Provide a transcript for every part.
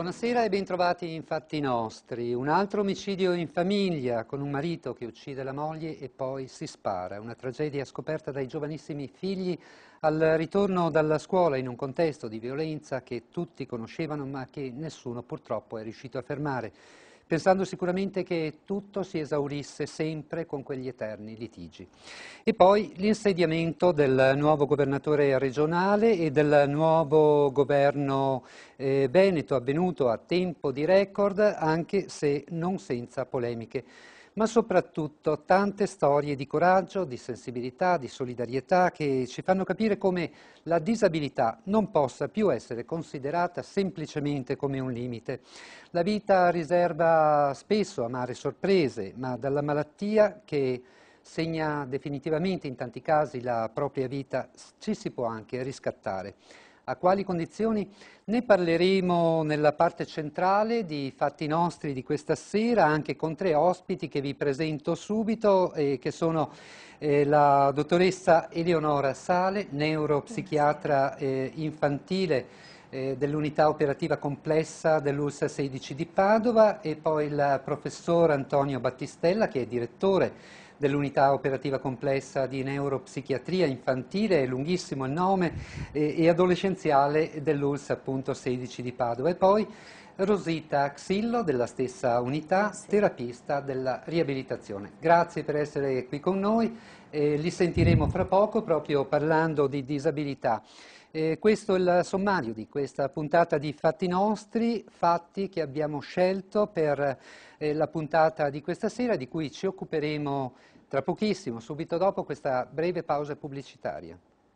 Buonasera e bentrovati in Fatti Nostri. Un altro omicidio in famiglia con un marito che uccide la moglie e poi si spara. Una tragedia scoperta dai giovanissimi figli al ritorno dalla scuola in un contesto di violenza che tutti conoscevano ma che nessuno purtroppo è riuscito a fermare, pensando sicuramente che tutto si esaurisse sempre con quegli eterni litigi. E poi l'insediamento del nuovo governatore regionale e del nuovo governo veneto, avvenuto a tempo di record, anche se non senza polemiche, ma soprattutto tante storie di coraggio, di sensibilità, di solidarietà che ci fanno capire come la disabilità non possa più essere considerata semplicemente come un limite. La vita riserva spesso amare sorprese, ma dalla malattia che segna definitivamente in tanti casi la propria vita ci si può anche riscattare. A quali condizioni? Ne parleremo nella parte centrale di Fatti Nostri di questa sera, anche con tre ospiti che vi presento subito, che sono la dottoressa Eleonora Sale, neuropsichiatra infantile dell'unità operativa complessa dell'ULSS 16 di Padova, e poi il professor Antonio Battistella, che è direttore dell'unità operativa complessa di neuropsichiatria infantile, è lunghissimo il nome, e adolescenziale dell'ULSS appunto 16 di Padova, e poi Rosita Xillo della stessa unità, terapista della riabilitazione. Grazie per essere qui con noi, li sentiremo fra poco proprio parlando di disabilità. Questo è il sommario di questa puntata di Fatti Nostri, fatti che abbiamo scelto per la puntata di questa sera, di cui ci occuperemo tra pochissimo, subito dopo questa breve pausa pubblicitaria.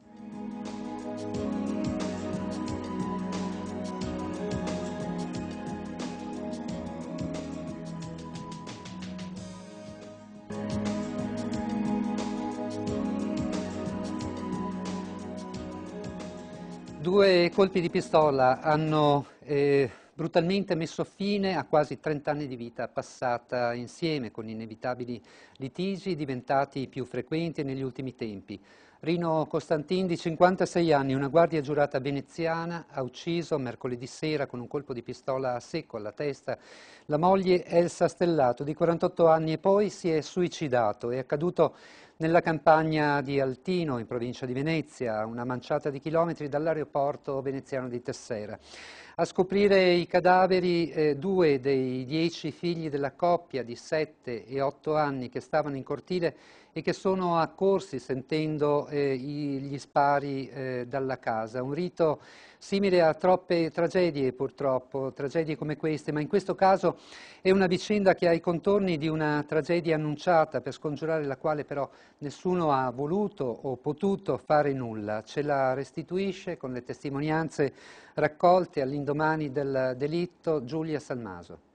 Due colpi di pistola hanno brutalmente messo fine a quasi 30 anni di vita passata insieme, con inevitabili litigi diventati più frequenti negli ultimi tempi. Rino Costantin, di 56 anni, una guardia giurata veneziana, ha ucciso mercoledì sera con un colpo di pistola a secco alla testa la moglie Elsa Stellato, di 48 anni, e poi si è suicidato. È accaduto nella campagna di Altino, in provincia di Venezia, a una manciata di chilometri dall'aeroporto veneziano di Tessera. A scoprire i cadaveri 2 dei 10 figli della coppia di 7 e 8 anni che stavano in cortile e che sono accorsi sentendo gli spari dalla casa. Un rito simile a troppe tragedie, purtroppo, tragedie come queste, ma in questo caso è una vicenda che ha i contorni di una tragedia annunciata, per scongiurare la quale però nessuno ha voluto o potuto fare nulla. Ce la restituisce con le testimonianze raccolte all'indomani del delitto Giulia Salmaso.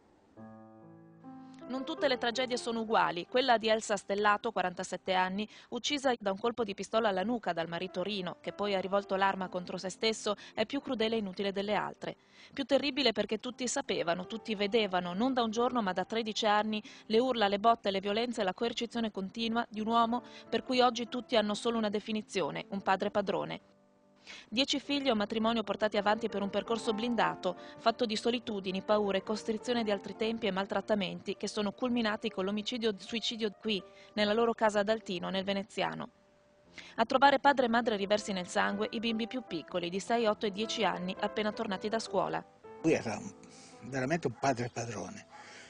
Non tutte le tragedie sono uguali. Quella di Elsa Stellato, 47 anni, uccisa da un colpo di pistola alla nuca dal marito Rino, che poi ha rivolto l'arma contro se stesso, è più crudele e inutile delle altre. Più terribile perché tutti sapevano, tutti vedevano, non da un giorno ma da 13 anni, le urla, le botte, le violenze e la coercizione continua di un uomo per cui oggi tutti hanno solo una definizione: un padre padrone. 10 figli e un matrimonio portati avanti per un percorso blindato, fatto di solitudini, paure, costrizione di altri tempi e maltrattamenti che sono culminati con l'omicidio-suicidio qui, nella loro casa ad Altino, nel Veneziano. A trovare padre e madre riversi nel sangue i bimbi più piccoli, di 6, 8 e 10 anni, appena tornati da scuola. Lui era veramente un padre padrone,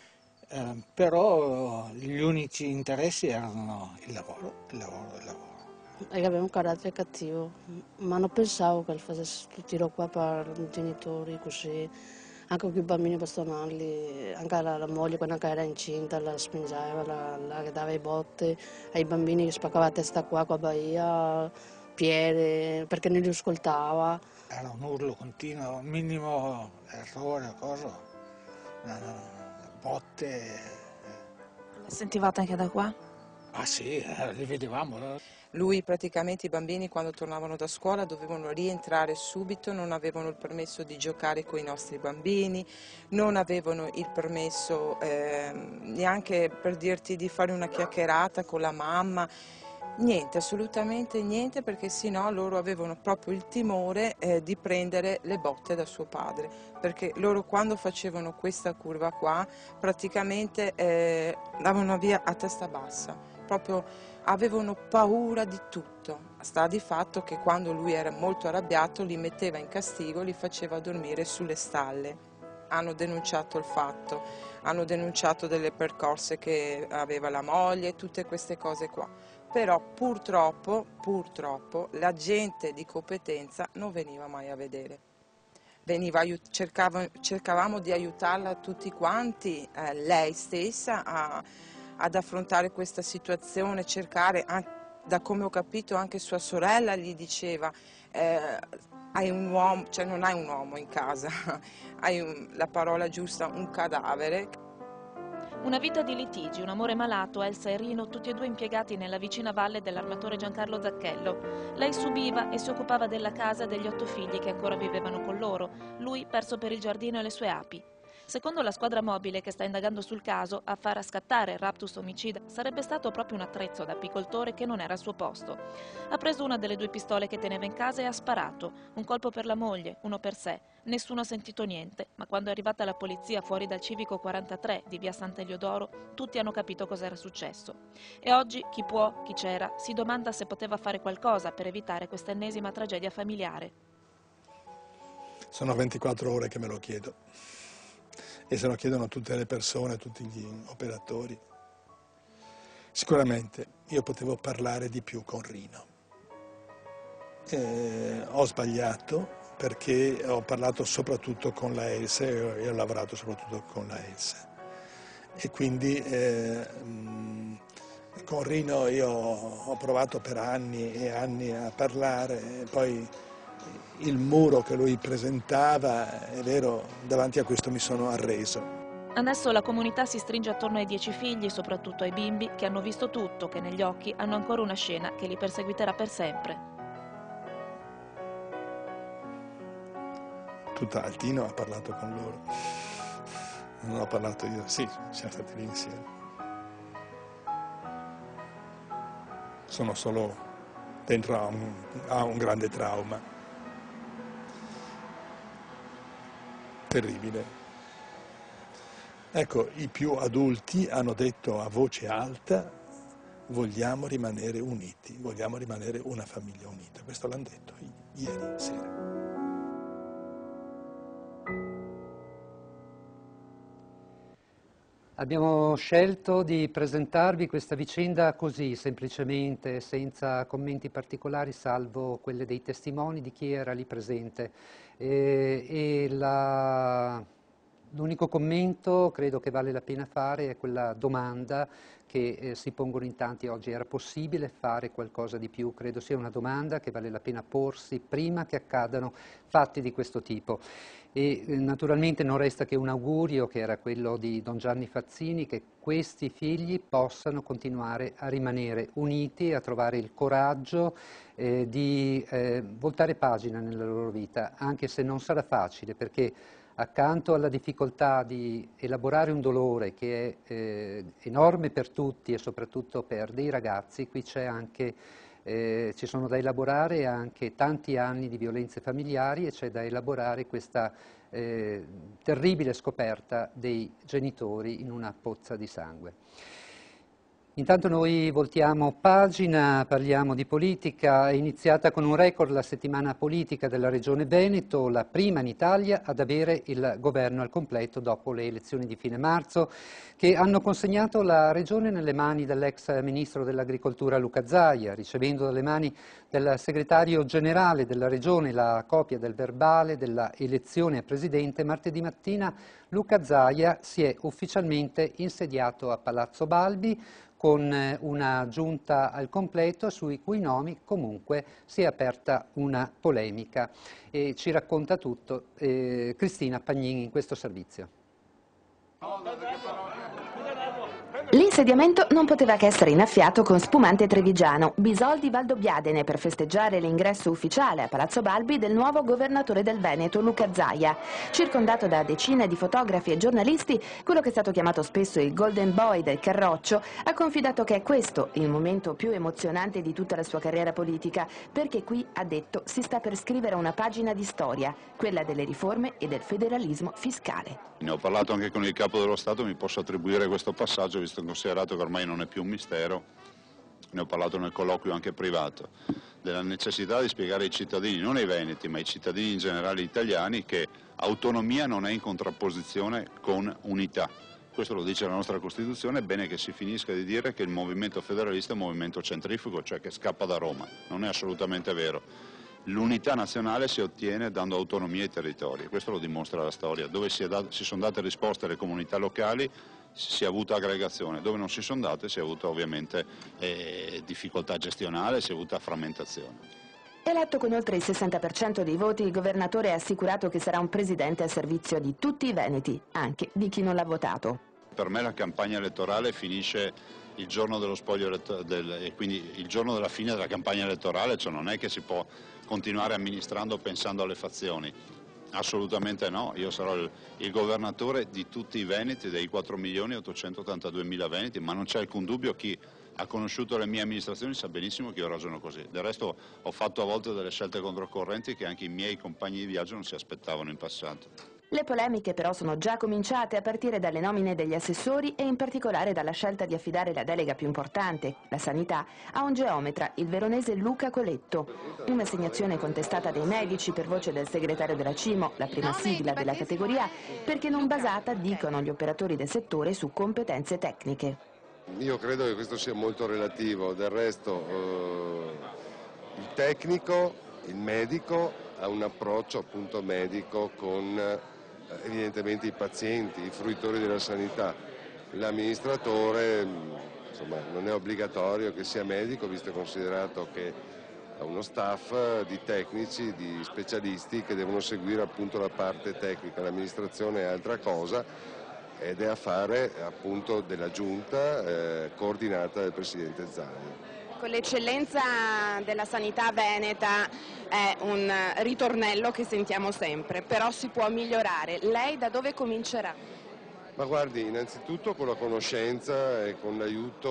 però gli unici interessi erano il lavoro, il lavoro, il lavoro. Perché aveva un carattere cattivo, ma non pensavo che facesse tutto tiro qua per i genitori, così, anche con i bambini bastonarli, anche la moglie quando era incinta la spingeva, la dava i botte, ai bambini che spaccava la testa qua a Bahia, piede, perché non li ascoltava. Era un urlo continuo, un minimo errore, cosa, botte. La sentivate anche da qua? Ah sì, li vedevamo. Lui praticamente, i bambini quando tornavano da scuola dovevano rientrare subito, non avevano il permesso di giocare con i nostri bambini, non avevano il permesso neanche per dirti di fare una chiacchierata con la mamma. Niente, assolutamente niente, perché sennò loro avevano proprio il timore di prendere le botte da suo padre, perché loro quando facevano questa curva qua praticamente andavano via a testa bassa, proprio avevano paura di tutto. Sta di fatto che quando lui era molto arrabbiato li metteva in castigo, li faceva dormire sulle stalle. Hanno denunciato il fatto, hanno denunciato delle percosse che aveva la moglie, tutte queste cose qua. Però purtroppo la gente di competenza non veniva mai a vedere. Cercavamo di aiutarla tutti quanti, lei stessa, ad affrontare questa situazione, cercare, da come ho capito anche sua sorella gli diceva hai un uomo, cioè non hai un uomo in casa, hai la parola giusta, un cadavere. Una vita di litigi, un amore malato, Elsa e Rino, tutti e due impiegati nella vicina valle dell'armatore Giancarlo Zacchello. Lei subiva e si occupava della casa e degli 8 figli che ancora vivevano con loro, lui perso per il giardino e le sue api. Secondo la squadra mobile che sta indagando sul caso, a far scattare il raptus omicida sarebbe stato proprio un attrezzo da apicoltore che non era al suo posto. Ha preso una delle 2 pistole che teneva in casa e ha sparato, un colpo per la moglie, uno per sé. Nessuno ha sentito niente, ma quando è arrivata la polizia fuori dal civico 43 di via Sant'Eliodoro, tutti hanno capito cosa era successo. E oggi chi può, chi c'era, si domanda se poteva fare qualcosa per evitare questa ennesima tragedia familiare. Sono 24 ore che me lo chiedo. E se lo chiedono tutte le persone, tutti gli operatori. Sicuramente io potevo parlare di più con Rino. Ho sbagliato perché ho parlato soprattutto con la Elsa e ho lavorato soprattutto con la Elsa. E quindi con Rino io ho provato per anni e anni a parlare, e poi il muro che lui presentava, è vero, davanti a questo mi sono arreso. Adesso la comunità si stringe attorno ai 10 figli, soprattutto ai bimbi, che hanno visto tutto, che negli occhi hanno ancora una scena che li perseguiterà per sempre. Tutta Altino ha parlato con loro. Non ho parlato io, sì, siamo stati lì insieme. Sono solo dentro a un grande trauma. Terribile. Ecco, i più adulti hanno detto a voce alta: vogliamo rimanere uniti, vogliamo rimanere una famiglia unita. Questo l'hanno detto ieri sera. Abbiamo scelto di presentarvi questa vicenda così, semplicemente, senza commenti particolari, salvo quelle dei testimoni di chi era lì presente. L'unico commento, credo che vale la pena fare, è quella domanda che si pongono in tanti oggi: era possibile fare qualcosa di più? Credo sia una domanda che vale la pena porsi prima che accadano fatti di questo tipo. E naturalmente non resta che un augurio, che era quello di Don Gianni Fazzini, che questi figli possano continuare a rimanere uniti, a trovare il coraggio di voltare pagina nella loro vita, anche se non sarà facile, perché accanto alla difficoltà di elaborare un dolore che è enorme per tutti e soprattutto per dei ragazzi, qui c'è anche ci sono da elaborare anche tanti anni di violenze familiari e c'è da elaborare questa terribile scoperta dei genitori in una pozza di sangue. Intanto noi voltiamo pagina, parliamo di politica. È iniziata con un record la settimana politica della Regione Veneto, la prima in Italia ad avere il governo al completo dopo le elezioni di fine marzo, che hanno consegnato la Regione nelle mani dell'ex Ministro dell'Agricoltura Luca Zaia, ricevendo dalle mani del Segretario Generale della Regione la copia del verbale della elezione a Presidente. Martedì mattina Luca Zaia si è ufficialmente insediato a Palazzo Balbi, con una giunta al completo sui cui nomi comunque si è aperta una polemica. E ci racconta tutto Cristina Pagnini in questo servizio. Le L'insediamento non poteva che essere innaffiato con spumante trevigiano, Bisol di Valdobbiadene, per festeggiare l'ingresso ufficiale a Palazzo Balbi del nuovo governatore del Veneto, Luca Zaia. Circondato da decine di fotografi e giornalisti, quello che è stato chiamato spesso il Golden Boy del Carroccio ha confidato che è questo il momento più emozionante di tutta la sua carriera politica, perché qui, ha detto, si sta per scrivere una pagina di storia, quella delle riforme e del federalismo fiscale. Ne ho parlato anche con il Capo dello Stato, mi posso attribuire questo passaggio, visto considerato che ormai non è più un mistero, ne ho parlato nel colloquio anche privato, della necessità di spiegare ai cittadini, non ai veneti, ma ai cittadini in generale italiani, che autonomia non è in contrapposizione con unità. Questo lo dice la nostra Costituzione, è bene che si finisca di dire che il movimento federalista è un movimento centrifugo, cioè che scappa da Roma, non è assolutamente vero. L'unità nazionale si ottiene dando autonomia ai territori, questo lo dimostra la storia. Dove si sono date risposte alle comunità locali si è avuta aggregazione, dove non si sono date si è avuta ovviamente difficoltà gestionale, si è avuta frammentazione. Eletto con oltre il 60% dei voti, il governatore ha assicurato che sarà un presidente a servizio di tutti i veneti, anche di chi non l'ha votato. Per me la campagna elettorale finisce il giorno dello spoglio e quindi il giorno della fine della campagna elettorale, cioè non è che si può continuare amministrando pensando alle fazioni, assolutamente no, io sarò il governatore di tutti i veneti, dei 4.882.000 veneti, ma non c'è alcun dubbio, chi ha conosciuto le mie amministrazioni sa benissimo che io ragiono così. Del resto ho fatto a volte delle scelte controcorrenti che anche i miei compagni di viaggio non si aspettavano in passato. Le polemiche però sono già cominciate a partire dalle nomine degli assessori e in particolare dalla scelta di affidare la delega più importante, la sanità, a un geometra, il veronese Luca Coletto. Un'assegnazione contestata dai medici per voce del segretario della CIMO, la prima sigla della categoria, perché non basata, dicono gli operatori del settore, su competenze tecniche. Io credo che questo sia molto relativo, del resto il tecnico, il medico ha un approccio appunto medico con evidentemente i pazienti, i fruitori della sanità. L'amministratore insomma, non è obbligatorio che sia medico, visto e considerato che ha uno staff di tecnici, di specialisti che devono seguire appunto la parte tecnica. L'amministrazione è altra cosa ed è affare appunto della giunta coordinata dal Presidente Zaia. Con l'eccellenza della sanità veneta è un ritornello che sentiamo sempre, però si può migliorare. Lei da dove comincerà? Ma guardi, innanzitutto con la conoscenza e con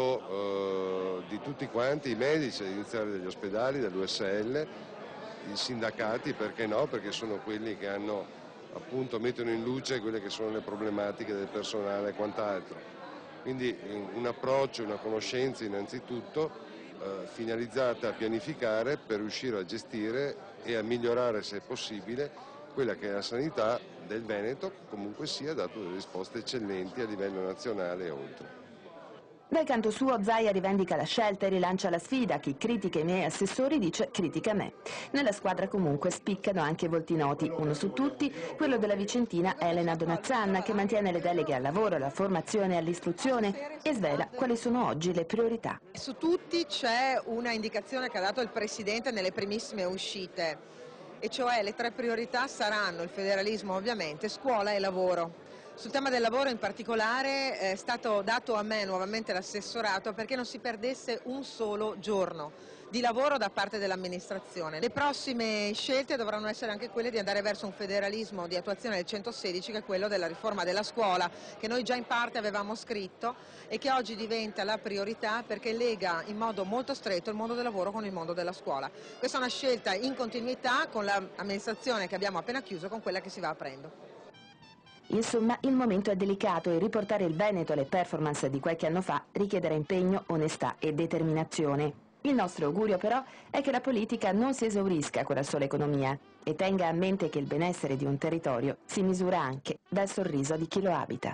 l'aiuto di tutti quanti, i medici, ad iniziare dagli ospedali, dall'USL, i sindacati, perché no? Perché sono quelli che hanno, appunto, mettono in luce quelle che sono le problematiche del personale e quant'altro. Quindi un approccio, una conoscenza innanzitutto, finalizzata a pianificare per riuscire a gestire e a migliorare, se possibile, quella che è la sanità del Veneto, comunque sia dato delle risposte eccellenti a livello nazionale e oltre. Dal canto suo Zaia rivendica la scelta e rilancia la sfida. Chi critica i miei assessori dice critica me. Nella squadra comunque spiccano anche volti noti, uno su tutti, quello della vicentina Elena Donazzanna, che mantiene le deleghe al lavoro, alla formazione e all'istruzione e svela quali sono oggi le priorità. Su tutti c'è una indicazione che ha dato il Presidente nelle primissime uscite, e cioè le 3 priorità saranno il federalismo ovviamente, scuola e lavoro. Sul tema del lavoro in particolare è stato dato a me nuovamente l'assessorato perché non si perdesse un solo giorno di lavoro da parte dell'amministrazione. Le prossime scelte dovranno essere anche quelle di andare verso un federalismo di attuazione del 116, che è quello della riforma della scuola, che noi già in parte avevamo scritto e che oggi diventa la priorità perché lega in modo molto stretto il mondo del lavoro con il mondo della scuola. Questa è una scelta in continuità con l'amministrazione che abbiamo appena chiuso, con quella che si va aprendo. Insomma, il momento è delicato e riportare il Veneto alle performance di qualche anno fa richiederà impegno, onestà e determinazione. Il nostro augurio però è che la politica non si esaurisca con la sola economia e tenga a mente che il benessere di un territorio si misura anche dal sorriso di chi lo abita.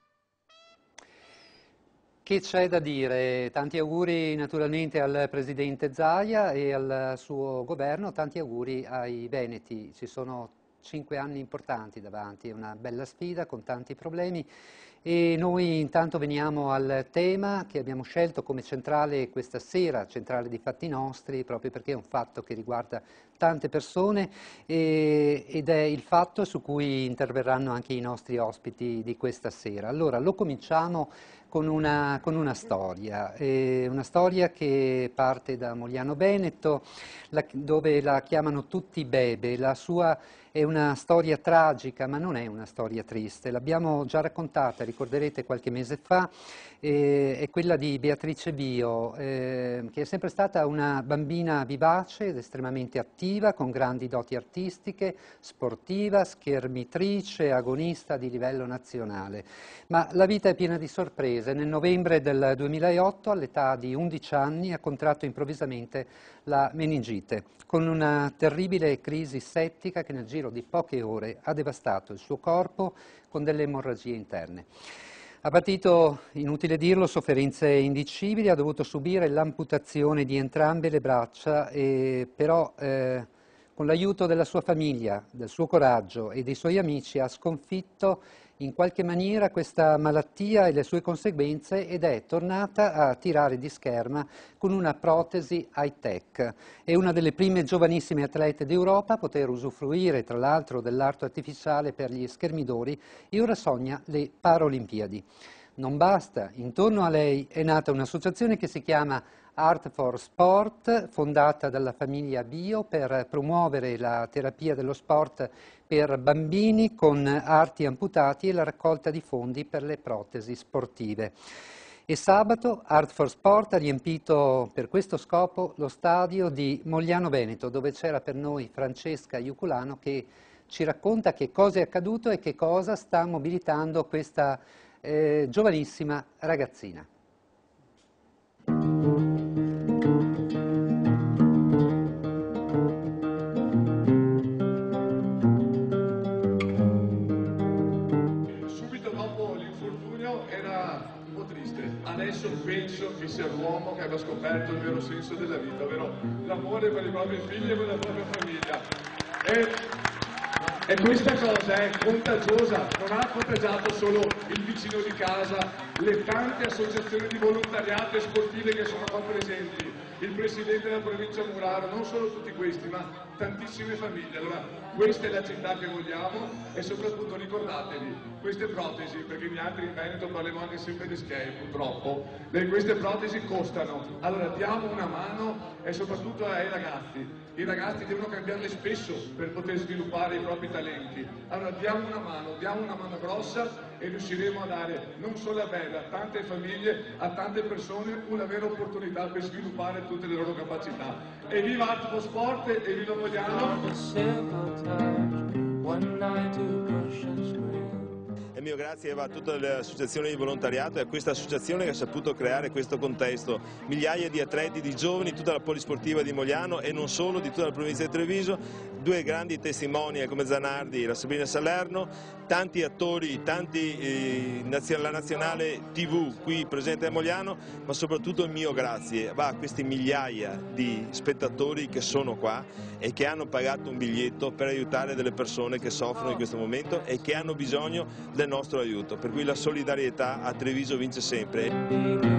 Che c'è da dire? Tanti auguri naturalmente al Presidente Zaia e al suo governo, tanti auguri ai veneti. Ci sono 5 anni importanti davanti, è una bella sfida con tanti problemi e noi intanto veniamo al tema che abbiamo scelto come centrale questa sera, centrale di Fatti Nostri, proprio perché è un fatto che riguarda tante persone ed è il fatto su cui interverranno anche i nostri ospiti di questa sera. Allora, lo cominciamo con una storia che parte da Mogliano Veneto, dove la chiamano tutti Bebe. La sua è una storia tragica, ma non è una storia triste. L'abbiamo già raccontata, ricorderete, qualche mese fa, è quella di Beatrice Bio, che è sempre stata una bambina vivace ed estremamente attiva, con grandi doti artistiche, sportiva, schermitrice, agonista di livello nazionale. Ma la vita è piena di sorprese. Nel novembre del 2008, all'età di 11 anni, ha contratto improvvisamente la meningite, con una terribile crisi settica che nel giro di poche ore ha devastato il suo corpo con delle emorragie interne. Ha patito, inutile dirlo, sofferenze indicibili, ha dovuto subire l'amputazione di entrambe le braccia, però con l'aiuto della sua famiglia, del suo coraggio e dei suoi amici ha sconfitto in qualche maniera questa malattia e le sue conseguenze ed è tornata a tirare di scherma con una protesi high-tech. È una delle prime giovanissime atlete d'Europa a poter usufruire tra l'altro dell'arto artificiale per gli schermidori e ora sogna le Paralimpiadi. Non basta, intorno a lei è nata un'associazione che si chiama Art for Sport, fondata dalla famiglia Bio per promuovere la terapia dello sport per bambini con arti amputati e la raccolta di fondi per le protesi sportive. E sabato Art for Sport ha riempito per questo scopo lo stadio di Mogliano Veneto, dove c'era per noi Francesca Iuculano che ci racconta che cosa è accaduto e che cosa sta mobilitando questa giovanissima ragazzina. Subito dopo l'infortunio era un po' triste. Adesso penso che sia l'uomo che aveva scoperto il vero senso della vita, ovvero l'amore per i propri figli e per la propria famiglia. E questa cosa è contagiosa, non ha contagiato solo il vicino di casa, le tante associazioni di volontariato e sportive che sono qua presenti, il presidente della provincia Muraro, non solo tutti questi, ma tantissime famiglie. Allora, questa è la città che vogliamo e soprattutto ricordatevi, queste protesi, perché gli altri in Veneto parliamo anche sempre di schei purtroppo, queste protesi costano, allora diamo una mano e soprattutto ai ragazzi. I ragazzi devono cambiarle spesso per poter sviluppare i propri talenti. Allora diamo una mano grossa e riusciremo a dare non solo a Bebe, a tante famiglie, a tante persone una vera opportunità per sviluppare tutte le loro capacità. E viva Art for Sport e viva Mogliano! Il mio grazie va a tutte le associazioni di volontariato e a questa associazione che ha saputo creare questo contesto. Migliaia di atleti, di giovani, tutta la polisportiva di Mogliano e non solo, di tutta la provincia di Treviso, due grandi testimoni come Zanardi e la Sabrina Salerno, tanti attori, la nazionale TV qui presente a Mogliano, ma soprattutto il mio grazie va a questi migliaia di spettatori che sono qua e che hanno pagato un biglietto per aiutare delle persone che soffrono in questo momento e che hanno bisogno del nostro aiuto, per cui la solidarietà a Treviso vince sempre.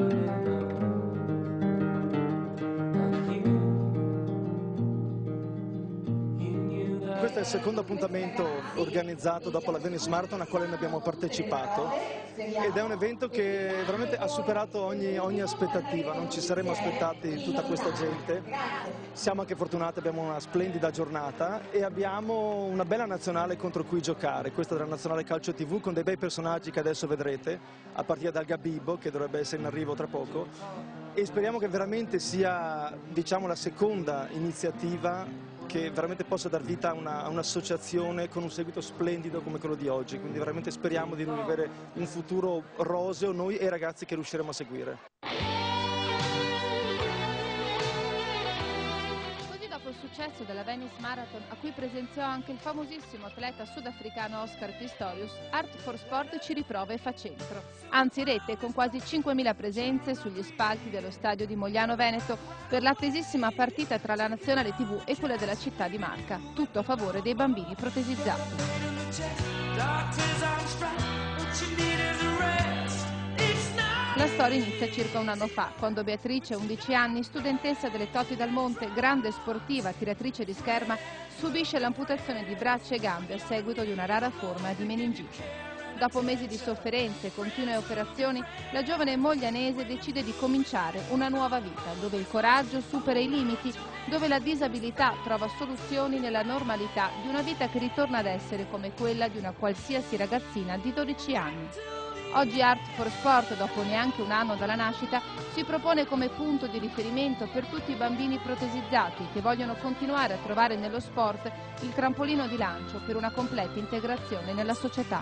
Questo è il secondo appuntamento organizzato dopo la Venice Marathon a quale noi abbiamo partecipato ed è un evento che veramente ha superato ogni aspettativa, non ci saremmo aspettati tutta questa gente, siamo anche fortunati, abbiamo una splendida giornata e abbiamo una bella nazionale contro cui giocare, questa della nazionale calcio TV con dei bei personaggi che adesso vedrete, a partire dal Gabibbo che dovrebbe essere in arrivo tra poco e speriamo che veramente sia, diciamo, la seconda iniziativa che veramente possa dar vita a un'associazione con un seguito splendido come quello di oggi, quindi veramente speriamo di vivere un futuro roseo noi e i ragazzi che riusciremo a seguire. Dopo il successo della Venice Marathon, a cui presenziò anche il famosissimo atleta sudafricano Oscar Pistorius, Art for Sport ci riprova e fa centro. Anzi rete con quasi 5.000 presenze sugli spalti dello stadio di Mogliano Veneto per l'attesissima partita tra la nazionale TV e quella della città di Marca, tutto a favore dei bambini protesizzati. La storia inizia circa un anno fa, quando Beatrice, 11 anni, studentessa delle Toti dal Monte, grande sportiva, tiratrice di scherma, subisce l'amputazione di braccia e gambe a seguito di una rara forma di meningite. Dopo mesi di sofferenze e continue operazioni, la giovane moglianese decide di cominciare una nuova vita, dove il coraggio supera i limiti, dove la disabilità trova soluzioni nella normalità di una vita che ritorna ad essere come quella di una qualsiasi ragazzina di 12 anni. Oggi Art for Sport, dopo neanche un anno dalla nascita, si propone come punto di riferimento per tutti i bambini protesizzati che vogliono continuare a trovare nello sport il trampolino di lancio per una completa integrazione nella società.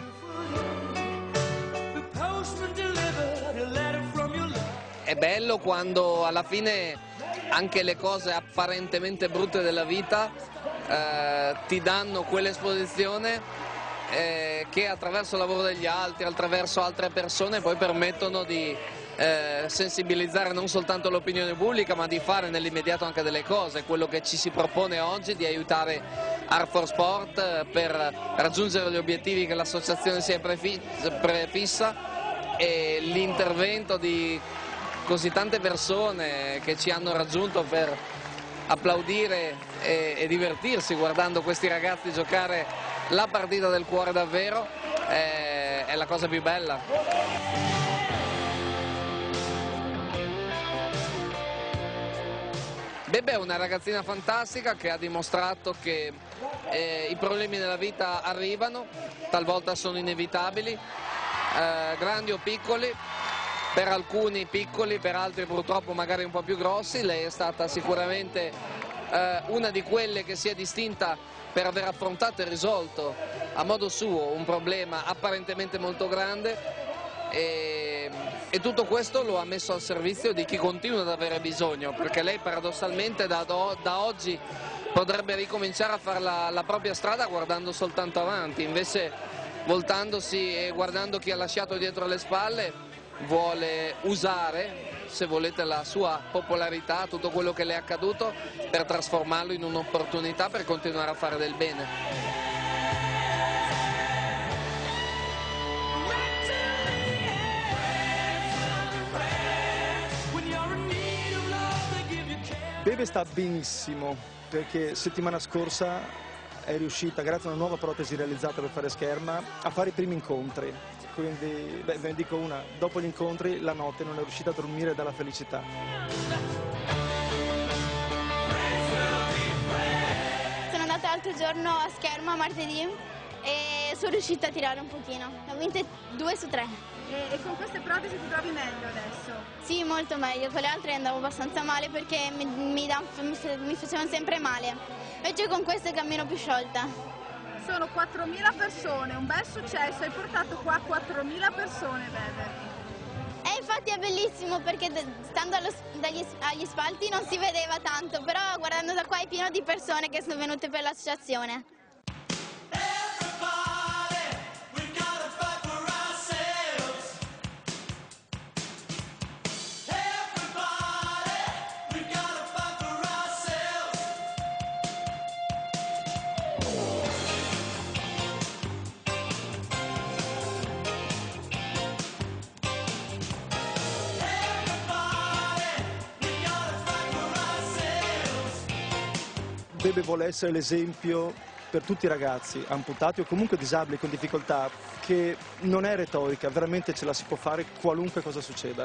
È bello quando alla fine anche le cose apparentemente brutte della vita ti danno quell'esposizione che attraverso il lavoro degli altri, attraverso altre persone poi permettono di sensibilizzare non soltanto l'opinione pubblica ma di fare nell'immediato anche delle cose. Quello che ci si propone oggi di aiutare Art for Sport per raggiungere gli obiettivi che l'associazione si è prefissa e l'intervento di così tante persone che ci hanno raggiunto per applaudire e divertirsi guardando questi ragazzi giocare la partita del cuore davvero è la cosa più bella. Bebe è una ragazzina fantastica che ha dimostrato che i problemi della vita arrivano, talvolta sono inevitabili, grandi o piccoli. Per alcuni piccoli, per altri purtroppo magari un po' più grossi. Lei è stata sicuramente una di quelle che si è distinta per aver affrontato e risolto a modo suo un problema apparentemente molto grande e tutto questo lo ha messo al servizio di chi continua ad avere bisogno, perché lei paradossalmente da oggi potrebbe ricominciare a fare la propria strada guardando soltanto avanti, invece voltandosi e guardando chi ha lasciato dietro le spalle vuole usare, se volete, la sua popolarità, tutto quello che le è accaduto, per trasformarlo in un'opportunità per continuare a fare del bene. Bebe sta benissimo perché settimana scorsa è riuscita, grazie a una nuova protesi realizzata per fare scherma, a fare i primi incontri. Quindi, ve ne dico una, dopo gli incontri la notte non è riuscita a dormire dalla felicità. Sono andata l'altro giorno a scherma, martedì, e sono riuscita a tirare un pochino. Ne ho vinte 2 su 3. E con queste protesi ti trovi meglio adesso? Sì, molto meglio. Con le altre andavo abbastanza male perché mi facevano sempre male. Invece con queste cammino più sciolta. Sono 4.000 persone, un bel successo, hai portato qua 4.000 persone, Bebe. E infatti è bellissimo perché stando agli spalti non si vedeva tanto, però guardando da qua è pieno di persone che sono venute per l'associazione. Bebe vuole essere l'esempio per tutti i ragazzi amputati o comunque disabili con difficoltà, che non è retorica, veramente ce la si può fare qualunque cosa succeda.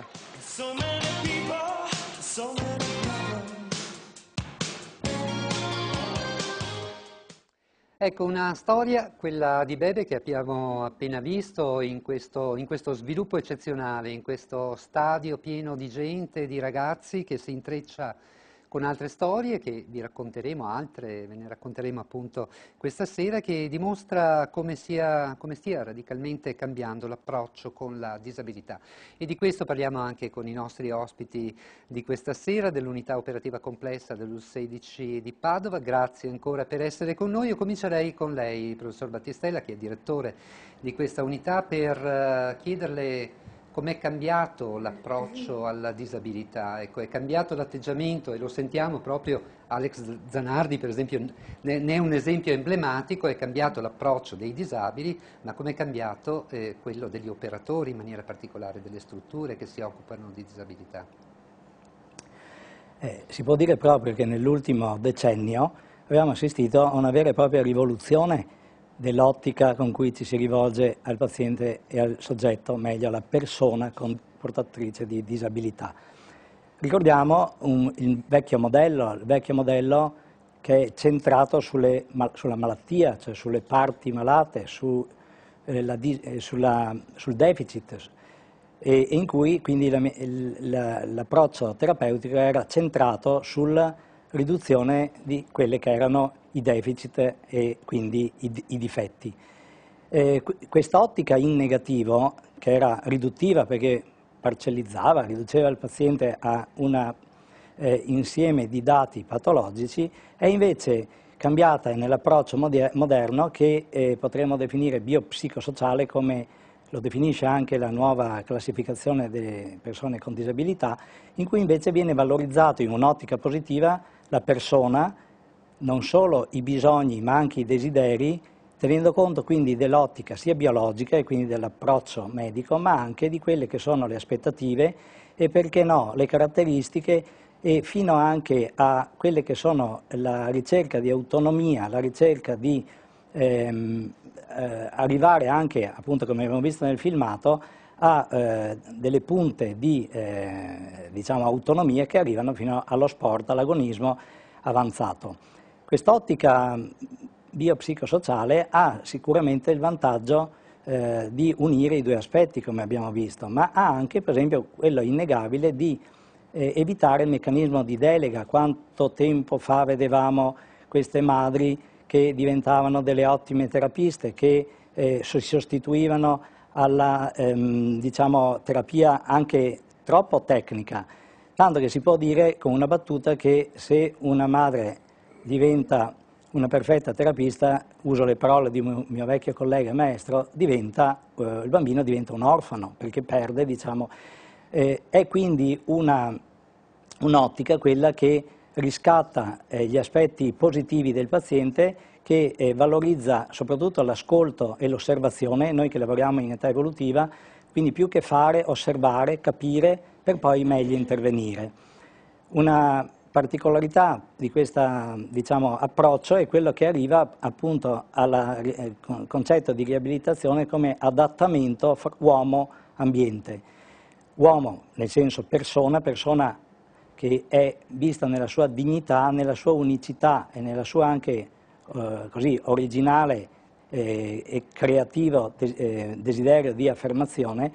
Ecco, una storia, quella di Bebe, che abbiamo appena visto in questo sviluppo eccezionale, in questo stadio pieno di gente, di ragazzi, che si intreccia con altre storie che vi racconteremo, altre ve ne racconteremo appunto questa sera, che dimostra come stia radicalmente cambiando l'approccio con la disabilità. E di questo parliamo anche con i nostri ospiti di questa sera dell'unità operativa complessa dell'U16 di Padova. Grazie ancora per essere con noi. Io comincerei con lei, professor Battistella, che è direttore di questa unità, per chiederle com'è cambiato l'approccio alla disabilità. Ecco, è cambiato l'atteggiamento, e lo sentiamo proprio, Alex Zanardi per esempio ne è un esempio emblematico. È cambiato l'approccio dei disabili, ma com'è cambiato quello degli operatori, in maniera particolare delle strutture che si occupano di disabilità? Si può dire proprio che nell'ultimo decennio abbiamo assistito a una vera e propria rivoluzione dell'ottica con cui ci si rivolge al paziente e al soggetto, meglio alla persona portatrice di disabilità. Ricordiamo il vecchio modello che è centrato sulla malattia, cioè sulle parti malate, sul deficit, e in cui quindi l'approccio terapeutico era centrato sulla riduzione di quelli che erano i deficit e quindi i difetti. Questa ottica in negativo, che era riduttiva perché parcellizzava, riduceva il paziente a un insieme di dati patologici, è invece cambiata nell'approccio moderno che potremmo definire biopsicosociale, come lo definisce anche la nuova classificazione delle persone con disabilità, in cui invece viene valorizzato in un'ottica positiva la persona, non solo i bisogni ma anche i desideri, tenendo conto quindi dell'ottica sia biologica e quindi dell'approccio medico, ma anche di quelle che sono le aspettative e, perché no, le caratteristiche, e fino anche a quelle che sono la ricerca di autonomia, la ricerca di arrivare anche, appunto come abbiamo visto nel filmato, a delle punte di diciamo, autonomia che arrivano fino allo sport, all'agonismo avanzato. Quest'ottica biopsicosociale ha sicuramente il vantaggio di unire i due aspetti, come abbiamo visto, ma ha anche, per esempio, quello innegabile di evitare il meccanismo di delega. Quanto tempo fa vedevamo queste madri che diventavano delle ottime terapiste, che si sostituivano alla diciamo, terapia anche troppo tecnica, tanto che si può dire con una battuta che se una madre diventa una perfetta terapista, uso le parole di un mio vecchio collega e maestro, il bambino diventa un orfano, perché perde, diciamo, è quindi un'ottica quella che riscatta gli aspetti positivi del paziente, che valorizza soprattutto l'ascolto e l'osservazione, noi che lavoriamo in età evolutiva, quindi più che fare, osservare, capire, per poi meglio intervenire. Una particolarità di questo, diciamo, approccio è quello che arriva appunto al concetto di riabilitazione come adattamento uomo-ambiente. Uomo nel senso persona che è vista nella sua dignità, nella sua unicità e nella sua anche così originale e creativo desiderio di affermazione,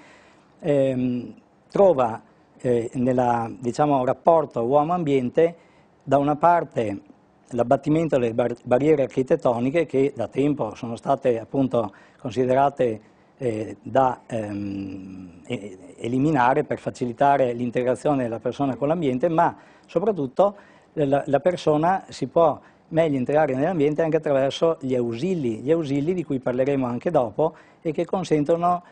trova nel diciamo, rapporto uomo-ambiente da una parte l'abbattimento delle barriere architettoniche, che da tempo sono state appunto considerate da eliminare per facilitare l'integrazione della persona con l'ambiente, ma soprattutto la persona si può meglio integrare nell'ambiente anche attraverso gli ausili di cui parleremo anche dopo, e che consentono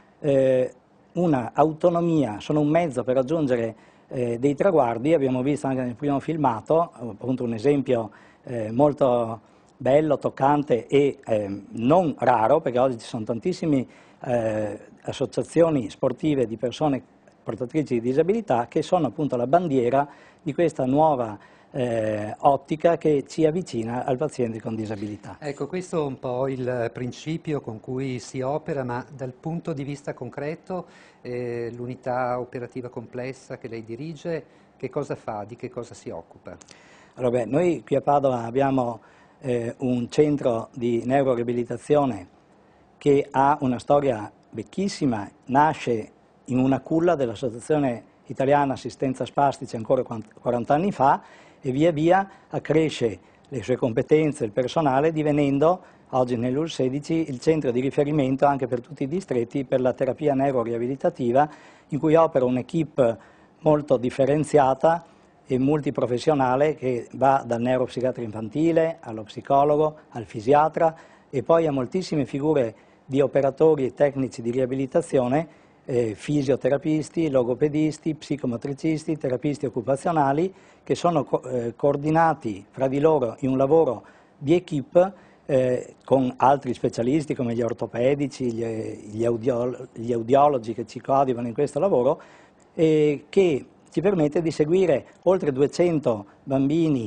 una autonomia, sono un mezzo per raggiungere dei traguardi. Abbiamo visto anche nel primo filmato appunto un esempio molto bello, toccante e non raro, perché oggi ci sono tantissime associazioni sportive di persone portatrici di disabilità che sono appunto la bandiera di questa nuova ottica che ci avvicina al paziente con disabilità. Ecco, questo è un po' il principio con cui si opera, ma dal punto di vista concreto l'unità operativa complessa che lei dirige, che cosa fa, di che cosa si occupa? Allora, noi qui a Padova abbiamo un centro di neuroriabilitazione che ha una storia vecchissima, nasce in una culla dell'Associazione Italiana Assistenza Spastica ancora 40 anni fa, e via via accresce le sue competenze, il personale, divenendo oggi nell'UL 16 il centro di riferimento anche per tutti i distretti per la terapia neuroriabilitativa, in cui opera un'equipe molto differenziata e multiprofessionale che va dal neuropsichiatra infantile allo psicologo, al fisiatra, e poi a moltissime figure di operatori e tecnici di riabilitazione, fisioterapisti, logopedisti, psicomotricisti, terapisti occupazionali, che sono coordinati fra di loro in un lavoro di equipe con altri specialisti come gli ortopedici, gli audiologi che ci coadiuvano in questo lavoro, che ci permette di seguire oltre 200 bambini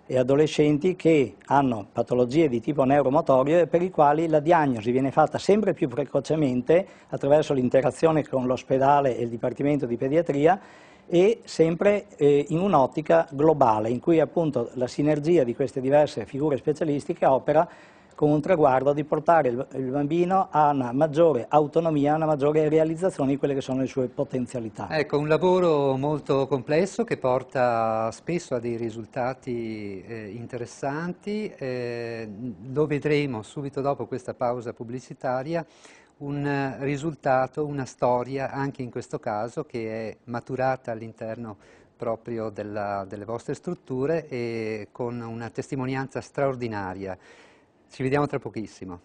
e adolescenti che hanno patologie di tipo neuromotorio e per i quali la diagnosi viene fatta sempre più precocemente attraverso l'interazione con l'ospedale e il Dipartimento di Pediatria e sempre in un'ottica globale in cui appunto la sinergia di queste diverse figure specialistiche opera con un traguardo di portare il bambino a una maggiore autonomia, a una maggiore realizzazione di quelle che sono le sue potenzialità. Ecco, un lavoro molto complesso che porta spesso a dei risultati interessanti, lo vedremo subito dopo questa pausa pubblicitaria, un risultato, una storia anche in questo caso che è maturata all'interno proprio delle vostre strutture e con una testimonianza straordinaria. Ci vediamo tra pochissimo.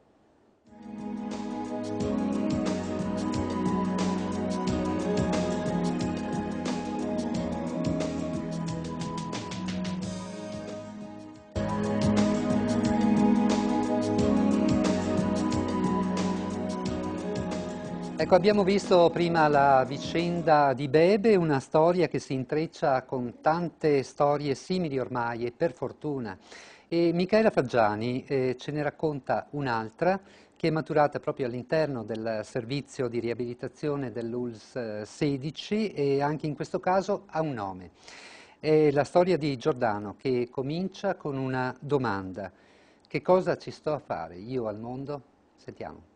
Ecco, abbiamo visto prima la vicenda di Bebe, una storia che si intreccia con tante storie simili ormai e per fortuna. E Michaela Faggiani ce ne racconta un'altra che è maturata proprio all'interno del servizio di riabilitazione dell'ULSS 16 e anche in questo caso ha un nome. È la storia di Giordano che comincia con una domanda. Che cosa ci sto a fare io al mondo? Sentiamo.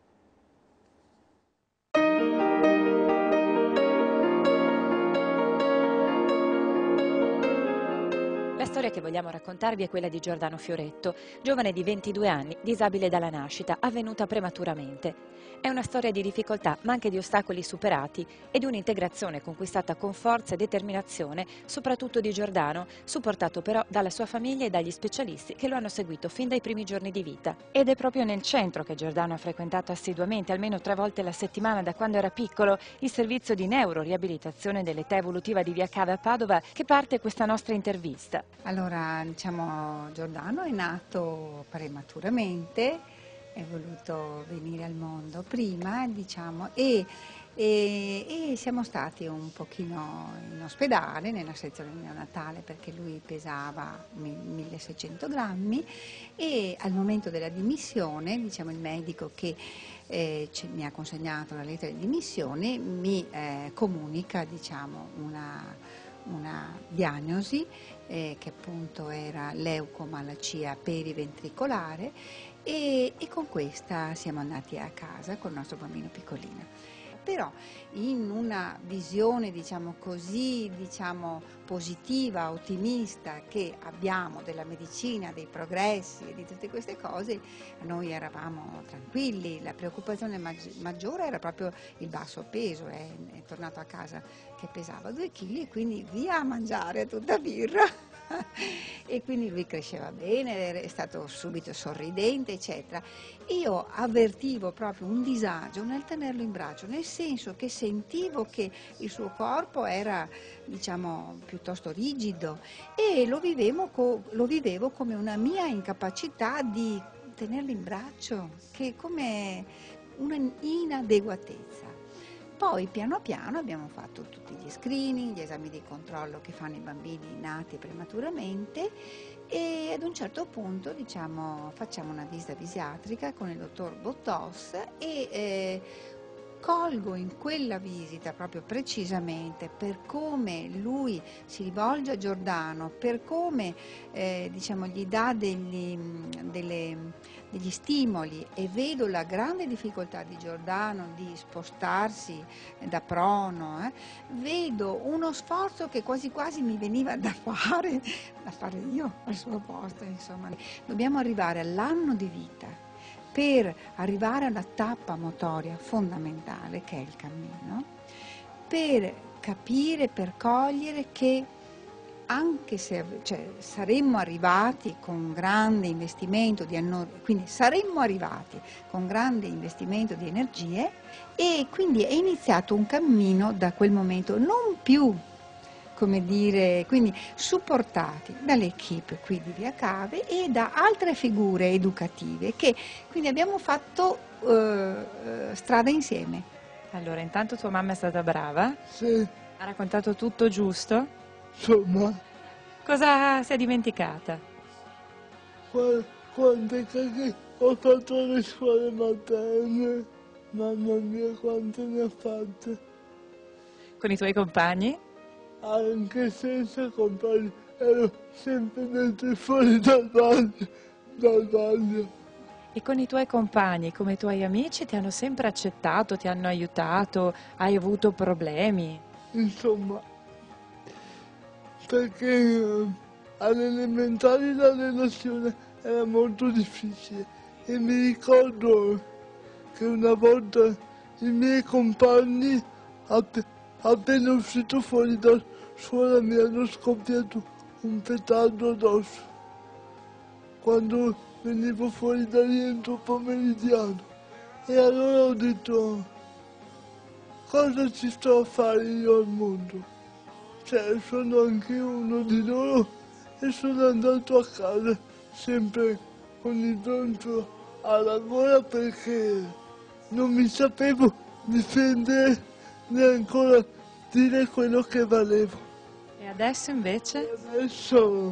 La storia che vogliamo raccontarvi è quella di Giordano Fioretto, giovane di 22 anni, disabile dalla nascita, avvenuta prematuramente. È una storia di difficoltà, ma anche di ostacoli superati e di un'integrazione conquistata con forza e determinazione, soprattutto di Giordano, supportato però dalla sua famiglia e dagli specialisti che lo hanno seguito fin dai primi giorni di vita. Ed è proprio nel centro che Giordano ha frequentato assiduamente, almeno 3 volte alla settimana da quando era piccolo, il servizio di neuroriabilitazione dell'età evolutiva di Via Cave a Padova, che parte questa nostra intervista. Allora, Giordano è nato prematuramente, è voluto venire al mondo prima, e siamo stati un pochino in ospedale, nella sezione neonatale, perché lui pesava 1600 grammi e al momento della dimissione, il medico che mi ha consegnato la lettera di dimissione mi comunica, una diagnosi che appunto era leucomalacia periventricolare e con questa siamo andati a casa con il nostro bambino piccolino. Però in una visione positiva, ottimista che abbiamo della medicina, dei progressi e di tutte queste cose, noi eravamo tranquilli. La preoccupazione maggiore era proprio il basso peso, è tornato a casa che pesava 2 kg e quindi via a mangiare tutta birra. E quindi lui cresceva bene, è stato subito sorridente, eccetera. Io avvertivo proprio un disagio nel tenerlo in braccio, nel senso che sentivo che il suo corpo era, piuttosto rigido e lo vivevo come una mia incapacità di tenerlo in braccio, che come una inadeguatezza. Poi piano piano abbiamo fatto tutti gli screening, gli esami di controllo che fanno i bambini nati prematuramente e ad un certo punto facciamo una visita fisiatrica con il dottor Bottos e colgo in quella visita proprio precisamente per come lui si rivolge a Giordano, per come gli dà degli stimoli e vedo la grande difficoltà di Giordano di spostarsi da prono, vedo uno sforzo che quasi quasi mi veniva da fare io al suo posto, insomma. Dobbiamo arrivare all'anno di vita per arrivare alla tappa motoria fondamentale che è il cammino, per capire, per cogliere che anche se saremmo arrivati con grande investimento quindi saremmo arrivati con grande investimento di energie e quindi è iniziato un cammino da quel momento non più, quindi supportati dall'equipe qui di Via Cave e da altre figure educative che quindi abbiamo fatto strada insieme. Allora, intanto tua mamma è stata brava? Sì. Ha raccontato tutto giusto? Insomma. Cosa si è dimenticata? quante cose ho fatto alle scuole materne, mamma mia quante ne ho fatte. Con i tuoi compagni? Anche senza compagni, ero sempre dentro e fuori dal bagno. E con i tuoi compagni, come i tuoi amici, ti hanno sempre accettato, ti hanno aiutato, hai avuto problemi? Insomma, perché alle elementari la relazione era molto difficile e mi ricordo che una volta i miei compagni, appena uscito fuori da scuola, mi hanno scoppiato un petardo addosso quando venivo fuori dal rientro pomeridiano, e allora ho detto: cosa ci sto a fare io al mondo? Cioè, sono anche uno di loro, e sono andato a casa sempre con il broncio alla gola perché non mi sapevo difendere né ancora dire quello che valevo. E adesso invece? E adesso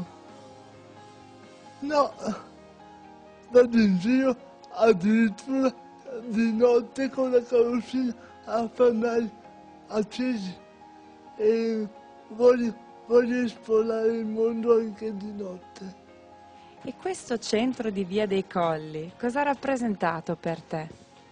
no, vado in giro addirittura di notte con la carrozzina a fanali accesi e voglio esplorare il mondo anche di notte. E questo centro di Via dei Colli, cosa ha rappresentato per te?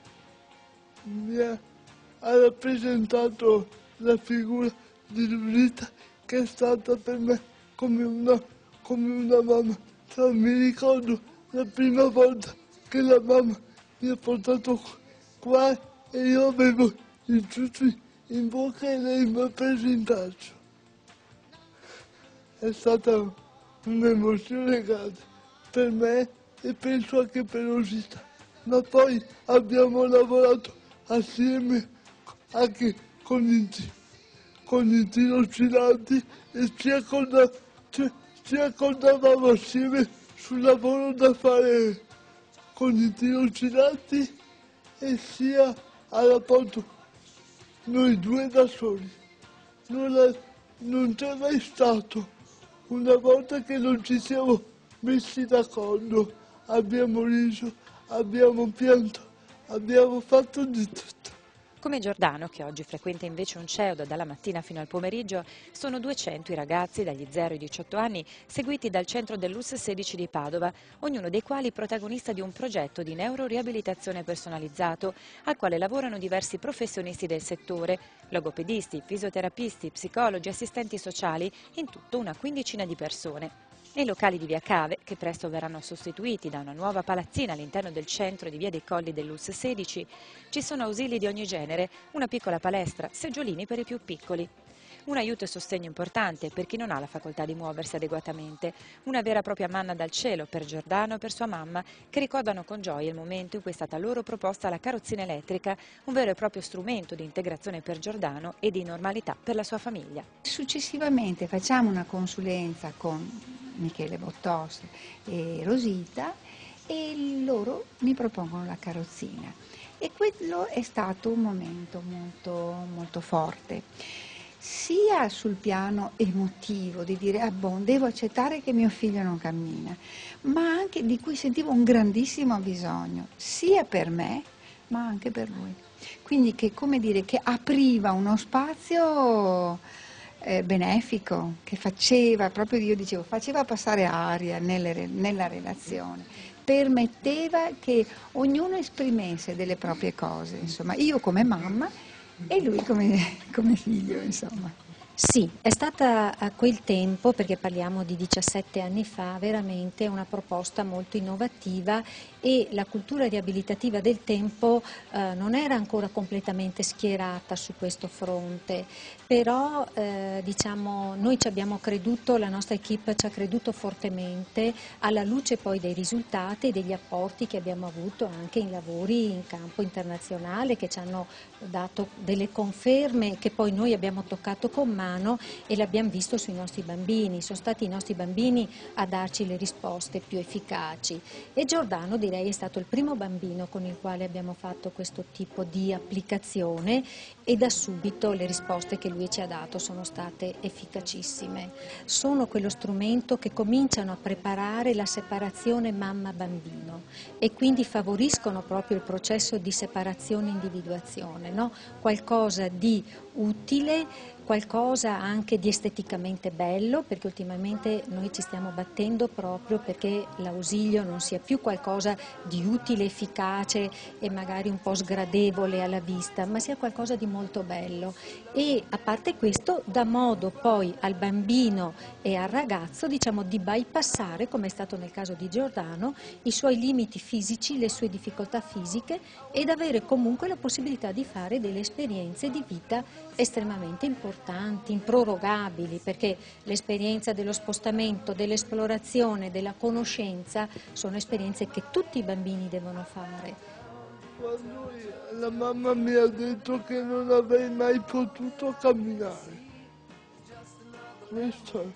Ha rappresentato la figura di Lurita, che è stata per me come una mamma. Cioè, mi ricordo la prima volta che la mamma mi ha portato qua e io avevo i ciuffi in bocca e lei mi ha preso in braccio. È stata un'emozione grande per me e penso anche per Rosita. Ma poi abbiamo lavorato assieme anche con i tirocinanti e ci accordavamo assieme sul lavoro da fare con i tirocinanti e sia al rapporto noi due da soli. Non c'è mai stato una volta che non ci siamo messi d'accordo, abbiamo riso, abbiamo pianto, abbiamo fatto di tutto. Come Giordano, che oggi frequenta invece un CEOD dalla mattina fino al pomeriggio, sono 200 i ragazzi dagli 0 ai 18 anni seguiti dal centro dell'US 16 di Padova, ognuno dei quali protagonista di un progetto di neuroriabilitazione personalizzato, al quale lavorano diversi professionisti del settore, logopedisti, fisioterapisti, psicologi, assistenti sociali, in tutto una quindicina di persone. Nei locali di Via Cave, che presto verranno sostituiti da una nuova palazzina all'interno del centro di Via dei Colli dell'US 16, ci sono ausili di ogni genere, una piccola palestra, seggiolini per i più piccoli. Un aiuto e sostegno importante per chi non ha la facoltà di muoversi adeguatamente, una vera e propria manna dal cielo per Giordano e per sua mamma, che ricordano con gioia il momento in cui è stata loro proposta la carrozzina elettrica, un vero e proprio strumento di integrazione per Giordano e di normalità per la sua famiglia. Successivamente facciamo una consulenza con Michele Bottos e Rosita e loro mi propongono la carrozzina, e quello è stato un momento molto, molto forte, sia sul piano emotivo di dire devo accettare che mio figlio non cammina, ma anche di cui sentivo un grandissimo bisogno, sia per me ma anche per lui. Quindi che, come dire, che apriva uno spazio benefico, che faceva, proprio io dicevo, faceva passare aria nella relazione, permetteva che ognuno esprimesse delle proprie cose, insomma, io come mamma e lui come figlio, insomma. Sì, è stata a quel tempo, perché parliamo di 17 anni fa, veramente una proposta molto innovativa, e la cultura riabilitativa del tempo non era ancora completamente schierata su questo fronte, però diciamo, noi ci abbiamo creduto, la nostra equipe ci ha creduto fortemente, alla luce poi dei risultati e degli apporti che abbiamo avuto anche in lavori in campo internazionale, che ci hanno dato delle conferme che poi noi abbiamo toccato con mano mano e l'abbiamo visto sui nostri bambini, sono stati i nostri bambini a darci le risposte più efficaci e Giordano direi è stato il primo bambino con il quale abbiamo fatto questo tipo di applicazione e da subito le risposte che lui ci ha dato sono state efficacissime. Sono quello strumento che cominciano a preparare la separazione mamma-bambino e quindi favoriscono proprio il processo di separazione e individuazione, no? Qualcosa di utile, qualcosa anche di esteticamente bello, perché ultimamente noi ci stiamo battendo proprio perché l'ausilio non sia più qualcosa di utile, efficace e magari un po' sgradevole alla vista, ma sia qualcosa di molto bello. E a parte questo dà modo poi al bambino e al ragazzo, diciamo, di bypassare, come è stato nel caso di Giordano, i suoi limiti fisici, le sue difficoltà fisiche ed avere comunque la possibilità di fare delle esperienze di vita estremamente importanti, improrogabili, perché l'esperienza dello spostamento, dell'esplorazione, della conoscenza sono esperienze che tutti i bambini devono fare. Quando la mamma mi ha detto che non avrei mai potuto camminare, questo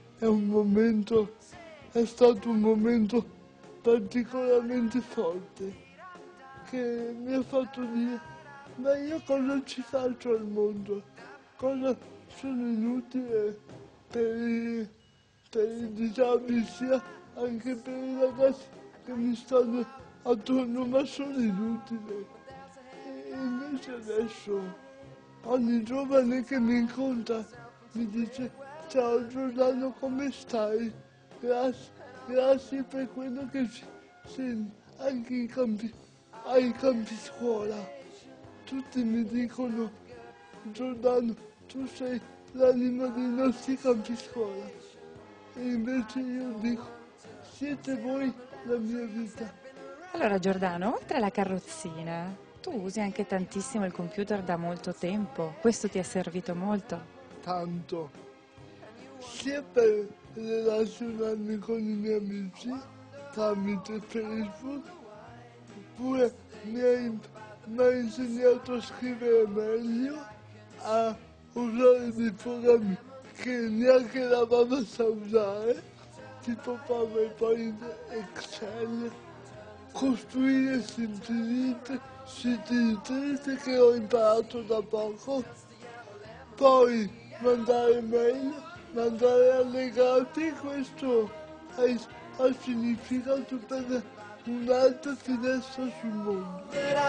è stato un momento particolarmente forte che mi ha fatto dire: ma io cosa ci faccio al mondo? Cosa sono inutile per i disabili, sia anche per i ragazzi che mi stanno attorno, ma sono inutile. E invece adesso ogni giovane che mi incontra mi dice: ciao Giordano, come stai? Grazie per quello che senti anche ai campi scuola. Tutti mi dicono: Giordano, tu sei l'anima dei nostri campi scuola. E invece io dico: siete voi la mia vita. Allora Giordano, oltre alla carrozzina, tu usi anche tantissimo il computer da molto tempo. Questo ti è servito molto? Tanto. Sia per relazionarmi con i miei amici tramite Facebook, oppure mi ha insegnato a scrivere meglio, a usare dei programmi che neanche la mamma sa usare, tipo PowerPoint, Excel, costruire siti internet che ho imparato da poco, poi mandare mail, mandare allegati, questo ha significato per un'altra finestra sul mondo.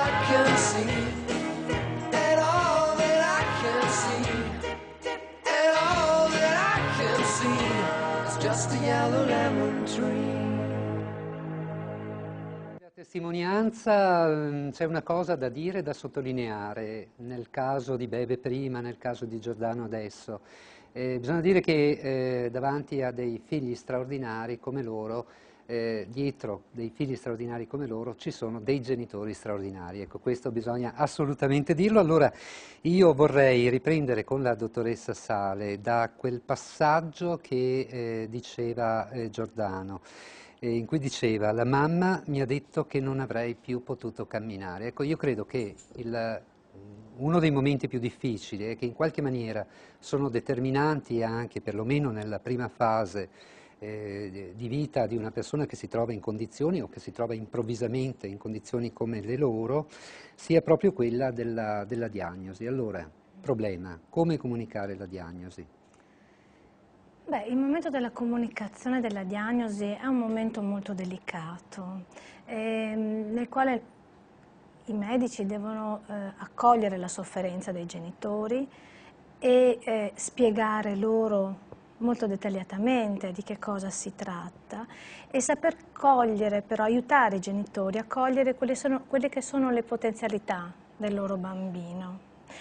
La testimonianza, c'è una cosa da dire, da sottolineare, nel caso di Bebe prima, nel caso di Giordano adesso. Bisogna dire che davanti a dei figli straordinari come loro, dietro dei figli straordinari come loro ci sono dei genitori straordinari. Ecco, questo bisogna assolutamente dirlo. Allora io vorrei riprendere con la dottoressa Sale da quel passaggio che diceva Giordano, in cui diceva: la mamma mi ha detto che non avrei più potuto camminare. Ecco, io credo che uno dei momenti più difficili e che in qualche maniera sono determinanti anche, perlomeno nella prima fase di vita di una persona che si trova in condizioni o che si trova improvvisamente in condizioni come le loro, sia proprio quella della diagnosi. Allora, problema, come comunicare la diagnosi? Beh, il momento della comunicazione della diagnosi è un momento molto delicato, nel quale i medici devono accogliere la sofferenza dei genitori e spiegare loro molto dettagliatamente di che cosa si tratta e saper cogliere, però aiutare i genitori a cogliere quelle che sono le potenzialità del loro bambino.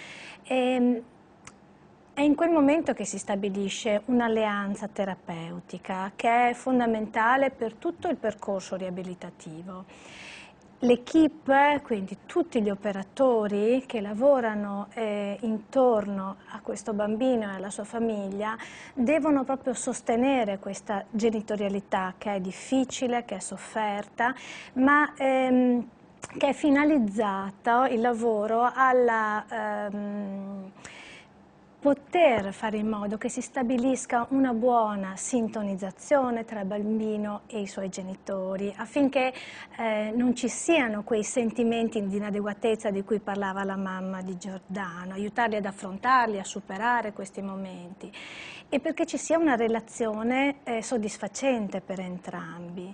È in quel momento che si stabilisce un'alleanza terapeutica che è fondamentale per tutto il percorso riabilitativo. L'equipe, quindi tutti gli operatori che lavorano intorno a questo bambino e alla sua famiglia, devono proprio sostenere questa genitorialità che è difficile, che è sofferta, ma che è finalizzata, il lavoro, poter fare in modo che si stabilisca una buona sintonizzazione tra il bambino e i suoi genitori, affinché non ci siano quei sentimenti di inadeguatezza di cui parlava la mamma di Giordano, aiutarli ad affrontarli, a superare questi momenti, e perché ci sia una relazione soddisfacente per entrambi.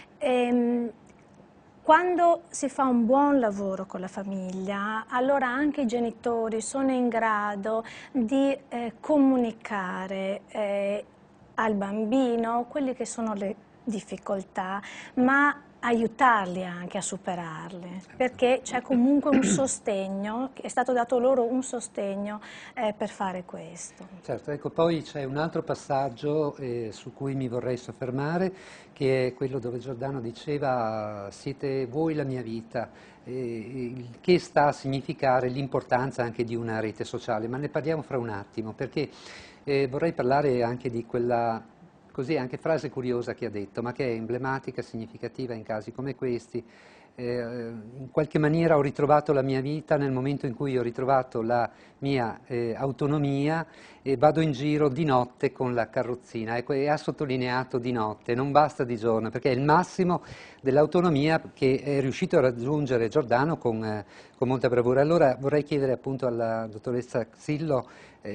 Quando si fa un buon lavoro con la famiglia, allora anche i genitori sono in grado di comunicare al bambino quelle che sono le difficoltà, ma aiutarli anche a superarle, perché c'è comunque un sostegno, è stato dato loro un sostegno per fare questo. Certo, ecco, poi c'è un altro passaggio su cui mi vorrei soffermare, che è quello dove Giordano diceva siete voi la mia vita, che sta a significare l'importanza anche di una rete sociale, ma ne parliamo fra un attimo, perché vorrei parlare anche di quella così anche frase curiosa che ha detto, ma che è emblematica, significativa in casi come questi. In qualche maniera ho ritrovato la mia vita nel momento in cui ho ritrovato la mia autonomia e vado in giro di notte con la carrozzina. Ecco, e ha sottolineato di notte, non basta di giorno, perché è il massimo dell'autonomia che è riuscito a raggiungere Giordano con molta bravura. Allora vorrei chiedere appunto alla dottoressa Xillo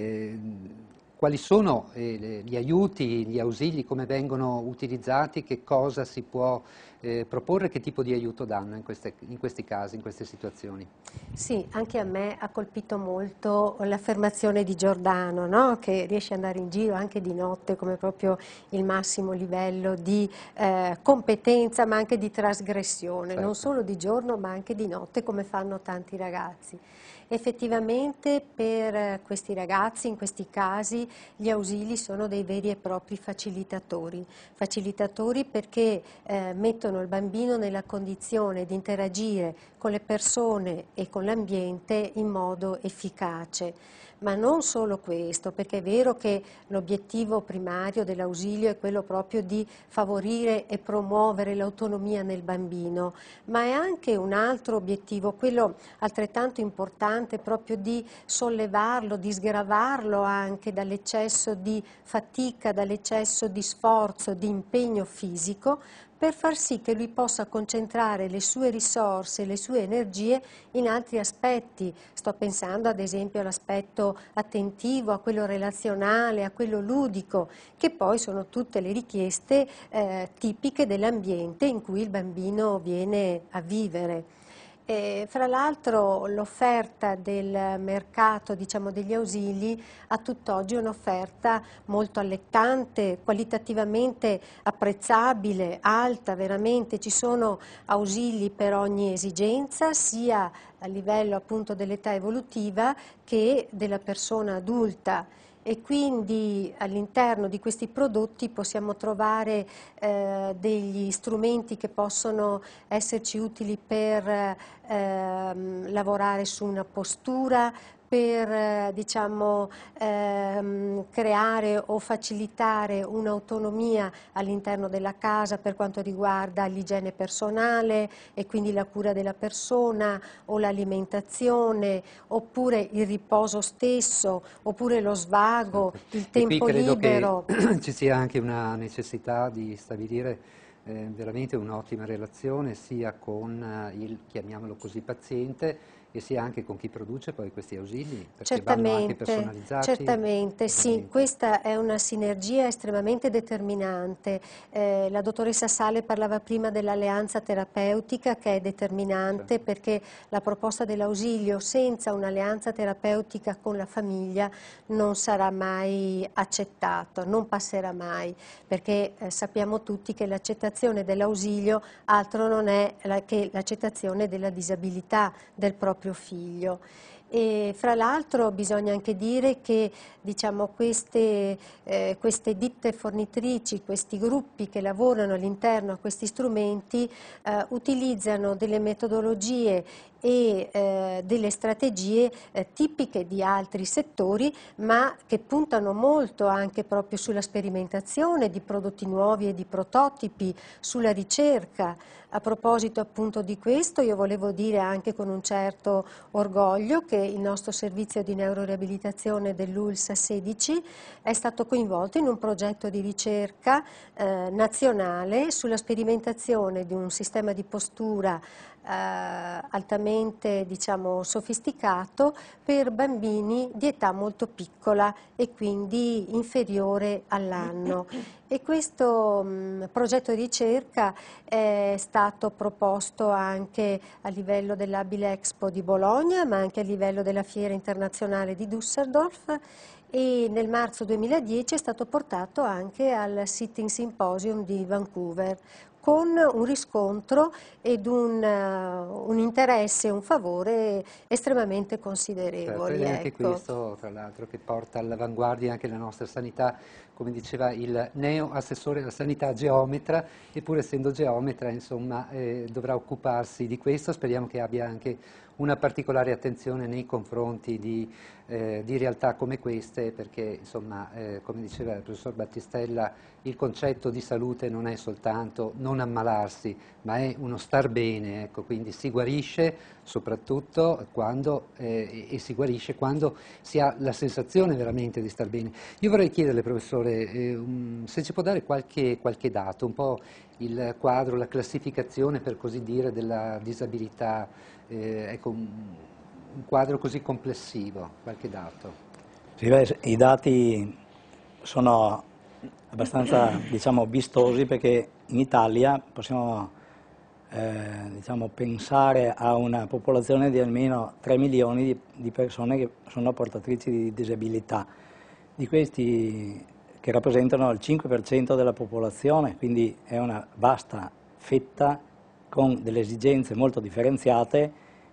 quali sono gli aiuti, gli ausili, come vengono utilizzati, che cosa si può proporre, che tipo di aiuto danno in questi casi, in queste situazioni? Sì, anche a me ha colpito molto l'affermazione di Giordano, no? Che riesce ad andare in giro anche di notte come proprio il massimo livello di competenza, ma anche di trasgressione, certo. Non solo di giorno ma anche di notte, come fanno tanti ragazzi. Effettivamente per questi ragazzi, in questi casi, gli ausili sono dei veri e propri facilitatori perché mettono il bambino nella condizione di interagire con le persone e con l'ambiente in modo efficace. Ma non solo questo, perché è vero che l'obiettivo primario dell'ausilio è quello proprio di favorire e promuovere l'autonomia nel bambino, ma è anche un altro obiettivo, quello altrettanto importante, proprio di sollevarlo, di sgravarlo anche dall'eccesso di fatica, dall'eccesso di sforzo, di impegno fisico, per far sì che lui possa concentrare le sue risorse, le sue energie in altri aspetti. Sto pensando ad esempio all'aspetto attentivo, a quello relazionale, a quello ludico, che poi sono tutte le richieste tipiche dell'ambiente in cui il bambino viene a vivere. Fra l'altro l'offerta del mercato, diciamo, degli ausili a tutt'oggi è un'offerta molto allettante, qualitativamente apprezzabile, alta, veramente ci sono ausili per ogni esigenza, sia a livello appunto dell'età evolutiva che della persona adulta. E quindi all'interno di questi prodotti possiamo trovare degli strumenti che possono esserci utili per lavorare su una postura, per diciamo, creare o facilitare un'autonomia all'interno della casa per quanto riguarda l'igiene personale e quindi la cura della persona o l'alimentazione, oppure il riposo stesso, oppure lo svago, il tempo libero. Che ci sia anche una necessità di stabilire veramente un'ottima relazione sia con il, chiamiamolo così, paziente, e sia anche con chi produce poi questi ausili, perché vanno anche personalizzati. Certamente, sì, questa è una sinergia estremamente determinante. La dottoressa Sale parlava prima dell'alleanza terapeutica, che è determinante, perché la proposta dell'ausilio senza un'alleanza terapeutica con la famiglia non sarà mai accettato, non passerà mai, perché sappiamo tutti che l'accettazione dell'ausilio altro non è che l'accettazione della disabilità del proprio figlio. E fra l'altro bisogna anche dire che diciamo, queste ditte fornitrici, questi gruppi che lavorano all'interno a questi strumenti utilizzano delle metodologie e delle strategie tipiche di altri settori, ma che puntano molto anche proprio sulla sperimentazione di prodotti nuovi e di prototipi, sulla ricerca, A proposito appunto di questo, io volevo dire anche con un certo orgoglio che il nostro servizio di neuroreabilitazione dell'ULSS 16 è stato coinvolto in un progetto di ricerca nazionale sulla sperimentazione di un sistema di postura altamente, diciamo, sofisticato per bambini di età molto piccola e quindi inferiore all'anno. E questo progetto di ricerca è stato proposto anche a livello dell'Abile Expo di Bologna, ma anche a livello della Fiera Internazionale di Düsseldorf, e nel marzo 2010 è stato portato anche al Sitting Symposium di Vancouver, con un riscontro ed un interesse e un favore estremamente considerevoli. Certo, ed è anche ecco. questo, tra l'altro, che porta all'avanguardia anche la nostra sanità, come diceva il neo assessore alla sanità geometra, e pur essendo geometra, insomma, dovrà occuparsi di questo. Speriamo che abbia anche una particolare attenzione nei confronti di realtà come queste, perché, insomma, come diceva il professor Battistella, il concetto di salute non è soltanto non ammalarsi, ma è uno star bene, ecco, quindi si guarisce soprattutto quando, e si guarisce quando si ha la sensazione veramente di star bene. Io vorrei chiederle, professore, se ci può dare qualche dato, un po' il quadro, la classificazione, per così dire, della disabilità, ecco, un quadro così complessivo, qualche dato. Sì, beh, i dati sono abbastanza, diciamo, vistosi, perché in Italia possiamo diciamo, pensare a una popolazione di almeno 3 milioni di persone che sono portatrici di disabilità. Di questi, che rappresentano il 5% della popolazione, quindi è una vasta fetta con delle esigenze molto differenziate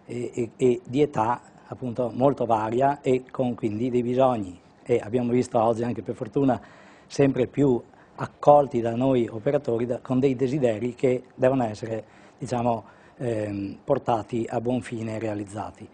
e di età appunto molto varia, e con quindi dei bisogni, e abbiamo visto oggi anche, per fortuna, sempre più accolti da noi operatori con dei desideri che devono essere, diciamo, portati a buon fine e realizzati.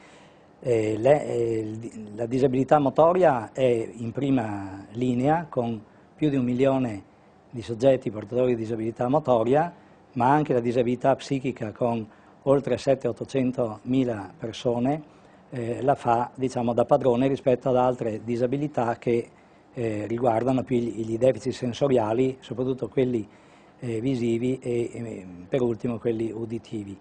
La disabilità motoria è in prima linea, con più di 1 milione di soggetti portatori di disabilità motoria, ma anche la disabilità psichica, con oltre 700-800 mila persone, la fa, diciamo, da padrone rispetto ad altre disabilità che riguardano più gli deficit sensoriali, soprattutto quelli visivi e per ultimo quelli uditivi.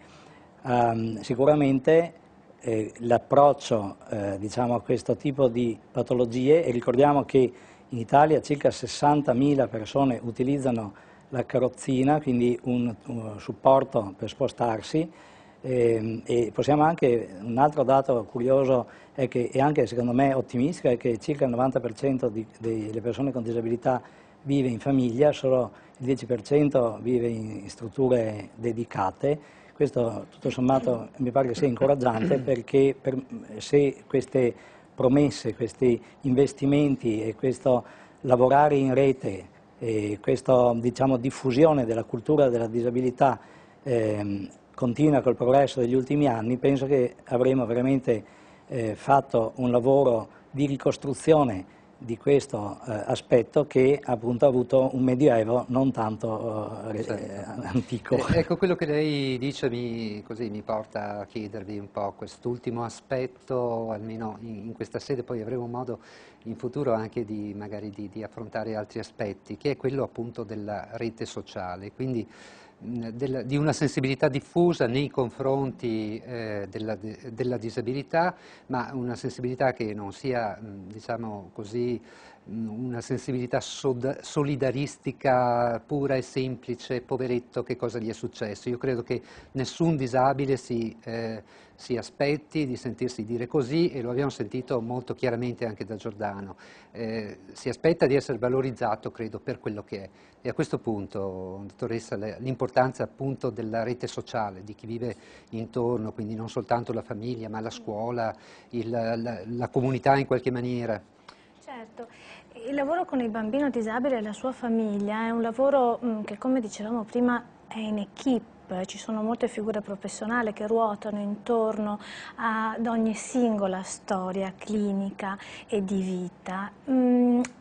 Sicuramente l'approccio diciamo, a questo tipo di patologie, e ricordiamo che in Italia circa 60.000 persone utilizzano la carrozzina, quindi un supporto per spostarsi, e possiamo anche, un altro dato curioso è che, e anche secondo me ottimistico, è che circa il 90% delle persone con disabilità vive in famiglia, solo il 10% vive in strutture dedicate. Questo tutto sommato mi pare che sia incoraggiante, perché se queste promesse, questi investimenti e questo lavorare in rete e questa, diciamo, diffusione della cultura della disabilità continua col progresso degli ultimi anni, penso che avremo veramente fatto un lavoro di ricostruzione di questo aspetto, che appunto ha avuto un medioevo non tanto antico. Ecco, quello che lei dice mi porta a chiedervi un po' quest'ultimo aspetto, almeno in questa sede. Poi avremo modo in futuro anche magari di affrontare altri aspetti, che è quello appunto della rete sociale, quindi di una sensibilità diffusa nei confronti della disabilità, ma una sensibilità che non sia, diciamo così, una sensibilità solidaristica pura e semplice, poveretto, che cosa gli è successo. Io credo che nessun disabile si aspetti di sentirsi dire così, e lo abbiamo sentito molto chiaramente anche da Giordano. Si aspetta di essere valorizzato, credo, per quello che è. E a questo punto, dottoressa, l'importanza appunto della rete sociale, di chi vive intorno, quindi non soltanto la famiglia, ma la scuola, la comunità in qualche maniera. Certo, il lavoro con il bambino disabile e la sua famiglia è un lavoro che, come dicevamo prima, è in equipe. Ci sono molte figure professionali che ruotano intorno ad ogni singola storia clinica e di vita.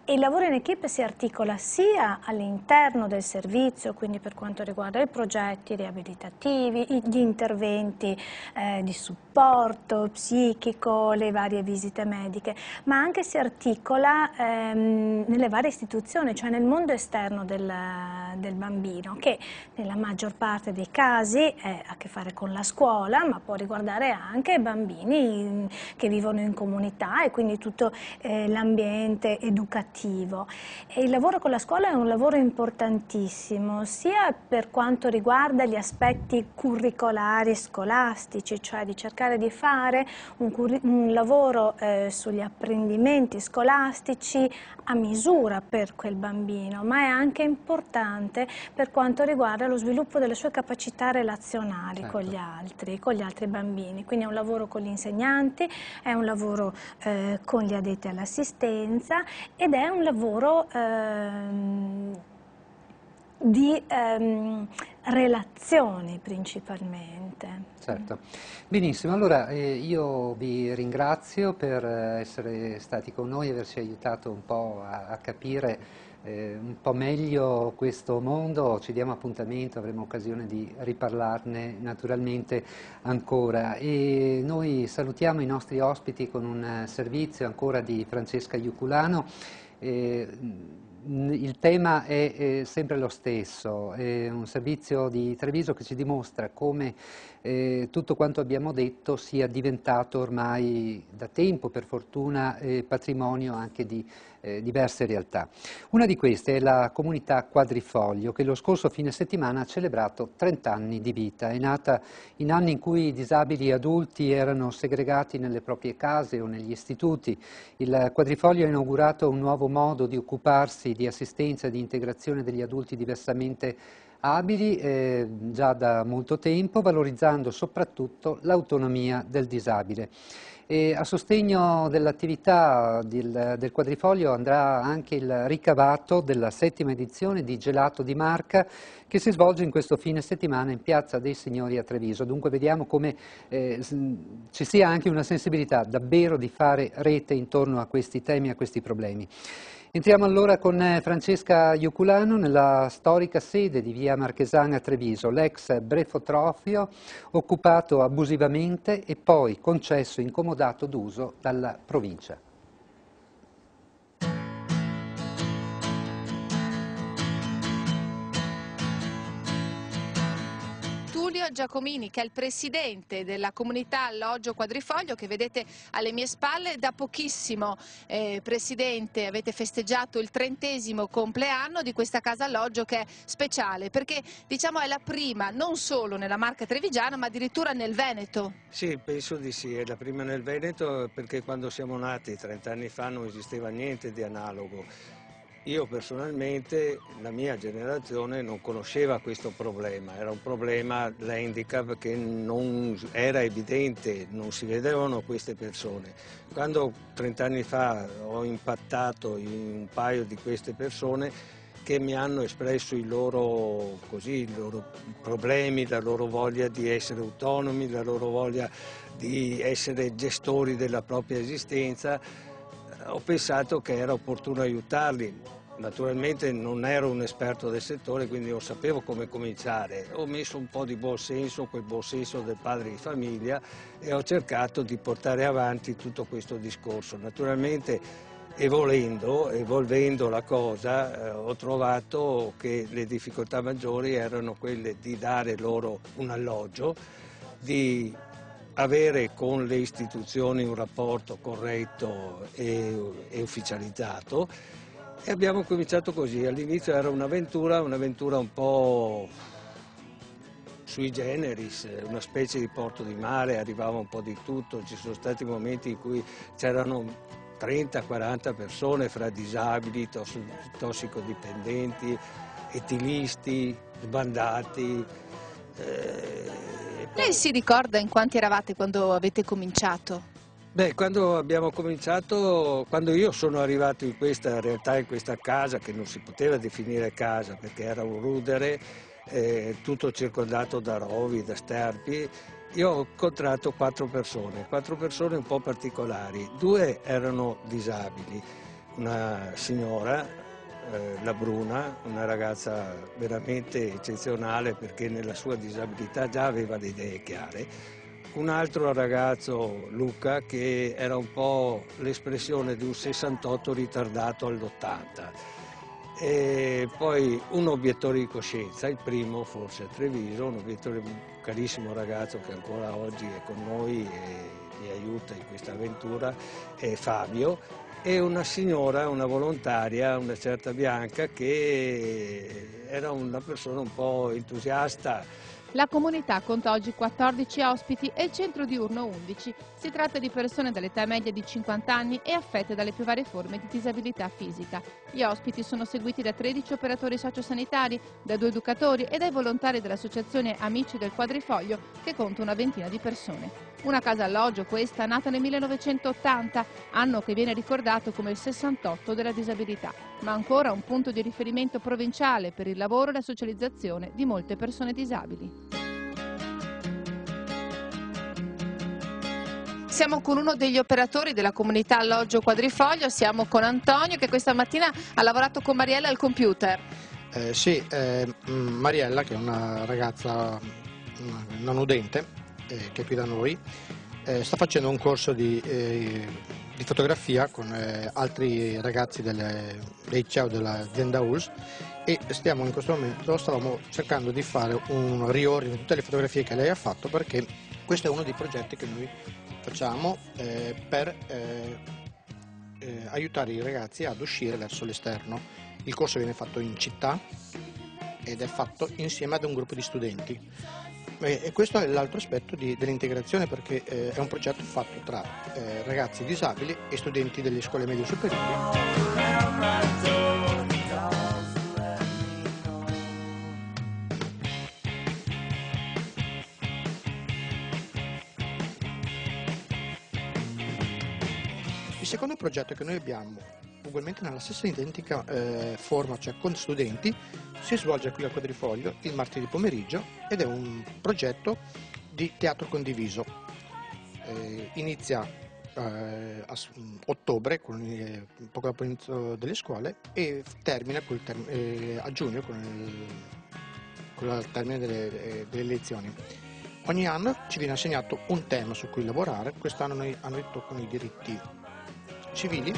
E il lavoro in equipe si articola sia all'interno del servizio, quindi per quanto riguarda i progetti riabilitativi, gli interventi di supporto psichico, le varie visite mediche, ma anche si articola nelle varie istituzioni, cioè nel mondo esterno del bambino, che nella maggior parte dei casi ha a che fare con la scuola, ma può riguardare anche bambini che vivono in comunità e quindi tutto l'ambiente educativo. E il lavoro con la scuola è un lavoro importantissimo, sia per quanto riguarda gli aspetti curricolari scolastici, cioè di cercare di fare un lavoro sugli apprendimenti scolastici a misura per quel bambino, ma è anche importante per quanto riguarda lo sviluppo delle sue capacità relazionali con gli altri bambini. Quindi è un lavoro con gli insegnanti, è un lavoro con gli addetti all'assistenza ed è un lavoro di relazioni principalmente. Certo. Benissimo, allora io vi ringrazio per essere stati con noi e averci aiutato un po' a capire un po' meglio questo mondo. Ci diamo appuntamento, avremo occasione di riparlarne naturalmente ancora e noi salutiamo i nostri ospiti con un servizio ancora di Francesca Iuculano. Il tema è sempre lo stesso, è un servizio di Treviso che ci dimostra come tutto quanto abbiamo detto sia diventato ormai da tempo, per fortuna, patrimonio anche di diverse realtà. Una di queste è la comunità Quadrifoglio, che lo scorso fine settimana ha celebrato 30 anni di vita. È nata in anni in cui i disabili adulti erano segregati nelle proprie case o negli istituti. Il Quadrifoglio ha inaugurato un nuovo modo di occuparsi di assistenza e di integrazione degli adulti diversamente abili già da molto tempo, valorizzando soprattutto l'autonomia del disabile. E a sostegno dell'attività del Quadrifoglio andrà anche il ricavato della 7ª edizione di Gelato di Marca, che si svolge in questo fine settimana in Piazza dei Signori a Treviso. Dunque vediamo come ci sia anche una sensibilità davvero di fare rete intorno a questi temi, a questi problemi. Entriamo allora con Francesca Iuculano nella storica sede di via Marchesana a Treviso, l'ex Brefotrofio, occupato abusivamente e poi concesso incomodato d'uso dalla provincia. Giacomini, che è il presidente della comunità Alloggio Quadrifoglio, che vedete alle mie spalle da pochissimo. Presidente, avete festeggiato il 30° compleanno di questa casa alloggio, che è speciale perché diciamo è la prima non solo nella Marca trevigiana ma addirittura nel Veneto. Sì, penso di sì, è la prima nel Veneto perché quando siamo nati 30 anni fa non esisteva niente di analogo. Io personalmente, la mia generazione non conosceva questo problema, era un problema, l'handicap, che non era evidente, non si vedevano queste persone. Quando 30 anni fa ho impattato in un paio di queste persone che mi hanno espresso i loro problemi, la loro voglia di essere autonomi, la loro voglia di essere gestori della propria esistenza, ho pensato che era opportuno aiutarli. Naturalmente non ero un esperto del settore, quindi non sapevo come cominciare. Ho messo un po' di buon senso, quel buon senso del padre di famiglia, e ho cercato di portare avanti tutto questo discorso. Naturalmente, evolvendo la cosa, ho trovato che le difficoltà maggiori erano quelle di dare loro un alloggio, di avere con le istituzioni un rapporto corretto e ufficializzato. E abbiamo cominciato così. All'inizio era un'avventura un po' sui generis, una specie di porto di mare, arrivava un po' di tutto, ci sono stati momenti in cui c'erano 30-40 persone fra disabili, tossicodipendenti, etilisti, sbandati. Lei si ricorda in quanti eravate quando avete cominciato? Beh, quando abbiamo cominciato, quando io sono arrivato in questa realtà, in questa casa, che non si poteva definire casa perché era un rudere, tutto circondato da rovi, da sterpi, io ho incontrato 4 persone un po' particolari. 2 erano disabili, una signora, la Bruna, una ragazza veramente eccezionale perché nella sua disabilità già aveva le idee chiare. Un altro ragazzo, Luca, che era un po' l'espressione di un 68 ritardato all'80. E poi un obiettore di coscienza, il primo forse a Treviso, un obiettore, un carissimo ragazzo che ancora oggi è con noi e mi aiuta in questa avventura, è Fabio, e una signora, una volontaria, una certa Bianca, che era una persona un po' entusiasta. La comunità conta oggi 14 ospiti e il centro diurno 11. Si tratta di persone dall'età media di 50 anni e affette dalle più varie forme di disabilità fisica. Gli ospiti sono seguiti da 13 operatori sociosanitari, da 2 educatori e dai volontari dell'associazione Amici del Quadrifoglio, che conta una ventina di persone. Una casa alloggio questa, nata nel 1980, anno che viene ricordato come il 68 della disabilità, ma ancora un punto di riferimento provinciale per il lavoro e la socializzazione di molte persone disabili. Siamo con uno degli operatori della comunità alloggio Quadrifoglio, siamo con Antonio che questa mattina ha lavorato con Mariella al computer. Sì, Mariella, che è una ragazza non udente, che è qui da noi, sta facendo un corso di fotografia con altri ragazzi dei CEO dell'azienda ULS e in questo momento stavamo cercando di fare un riordine di tutte le fotografie che lei ha fatto, perché questo è uno dei progetti che noi facciamo per aiutare i ragazzi ad uscire verso l'esterno. Il corso viene fatto in città ed è fatto insieme ad un gruppo di studenti. E questo è l'altro aspetto dell'integrazione, perché è un progetto fatto tra ragazzi disabili e studenti delle scuole medie superiori. Il secondo progetto che noi abbiamo, ugualmente nella stessa identica forma, cioè con studenti, si svolge qui al Quadrifoglio il martedì pomeriggio ed è un progetto di teatro condiviso. Inizia a ottobre, poco dopo l'inizio delle scuole, e termina a giugno con il termine delle lezioni. Ogni anno ci viene assegnato un tema su cui lavorare. Quest'anno a noi toccano i diritti civili.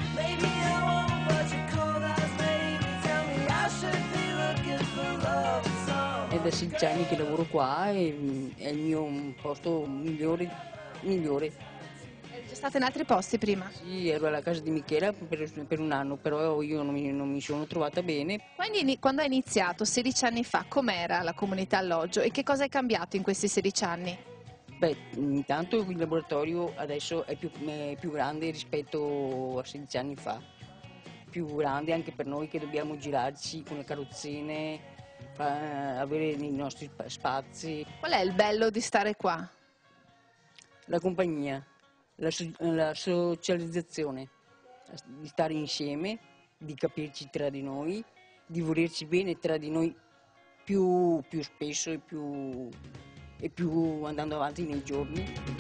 È da 16 anni che lavoro qua e è il mio posto migliore. Siete state in altri posti prima? Sì, ero alla casa di Michela per un anno, però io non mi sono trovata bene. Quindi quando hai iniziato 16 anni fa, com'era la comunità alloggio e che cosa è cambiato in questi 16 anni? Beh, intanto il laboratorio adesso è più grande rispetto a 16 anni fa. Più grande anche per noi che dobbiamo girarci con le carrozzine, avere i nostri spazi. Qual è il bello di stare qua? La compagnia, la socializzazione, di stare insieme, di capirci tra di noi, di volerci bene tra di noi più spesso e più andando avanti nei giorni.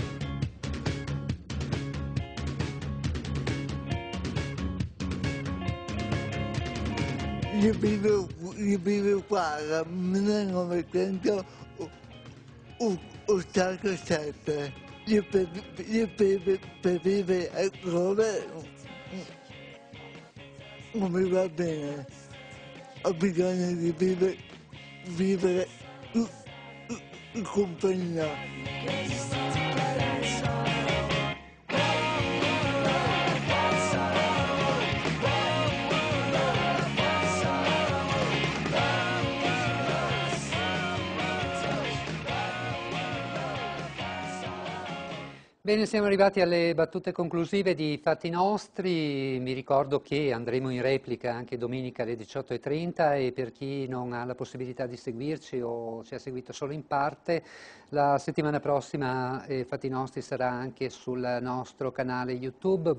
Io vivo qua dal 1987. Io per vivere altrove non mi va bene. Ho bisogno di vivere in compagnia. Bene, siamo arrivati alle battute conclusive di Fatti Nostri. Mi ricordo che andremo in replica anche domenica alle 18:30 e per chi non ha la possibilità di seguirci o ci ha seguito solo in parte, la settimana prossima Fatti Nostri sarà anche sul nostro canale YouTube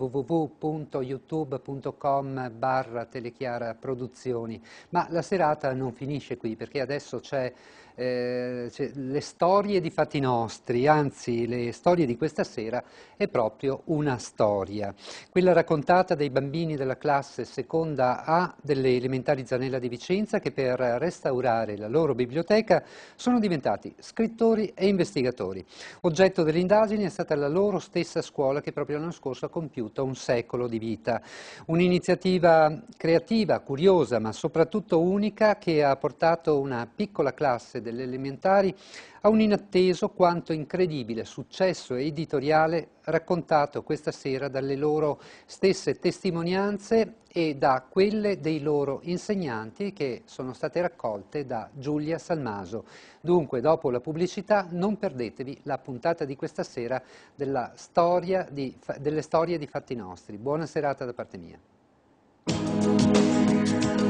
www.youtube.com/Telechiara Produzioni. Ma la serata non finisce qui, perché adesso c'è le storie di fatti nostri, anzi le storie di questa sera è proprio una storia. Quella raccontata dai bambini della classe seconda A delle elementari Zanella di Vicenza, che per restaurare la loro biblioteca sono diventati scrittori e investigatori. Oggetto delle indagini è stata la loro stessa scuola, che proprio l'anno scorso ha compiuto un secolo di vita. Un'iniziativa creativa, curiosa, ma soprattutto unica, che ha portato una piccola classe delle elementari a un inatteso quanto incredibile successo editoriale, raccontato questa sera dalle loro stesse testimonianze e da quelle dei loro insegnanti, che sono state raccolte da Giulia Salmaso. Dunque, dopo la pubblicità, non perdetevi la puntata di questa sera delle storie di fatti nostri. Buona serata da parte mia.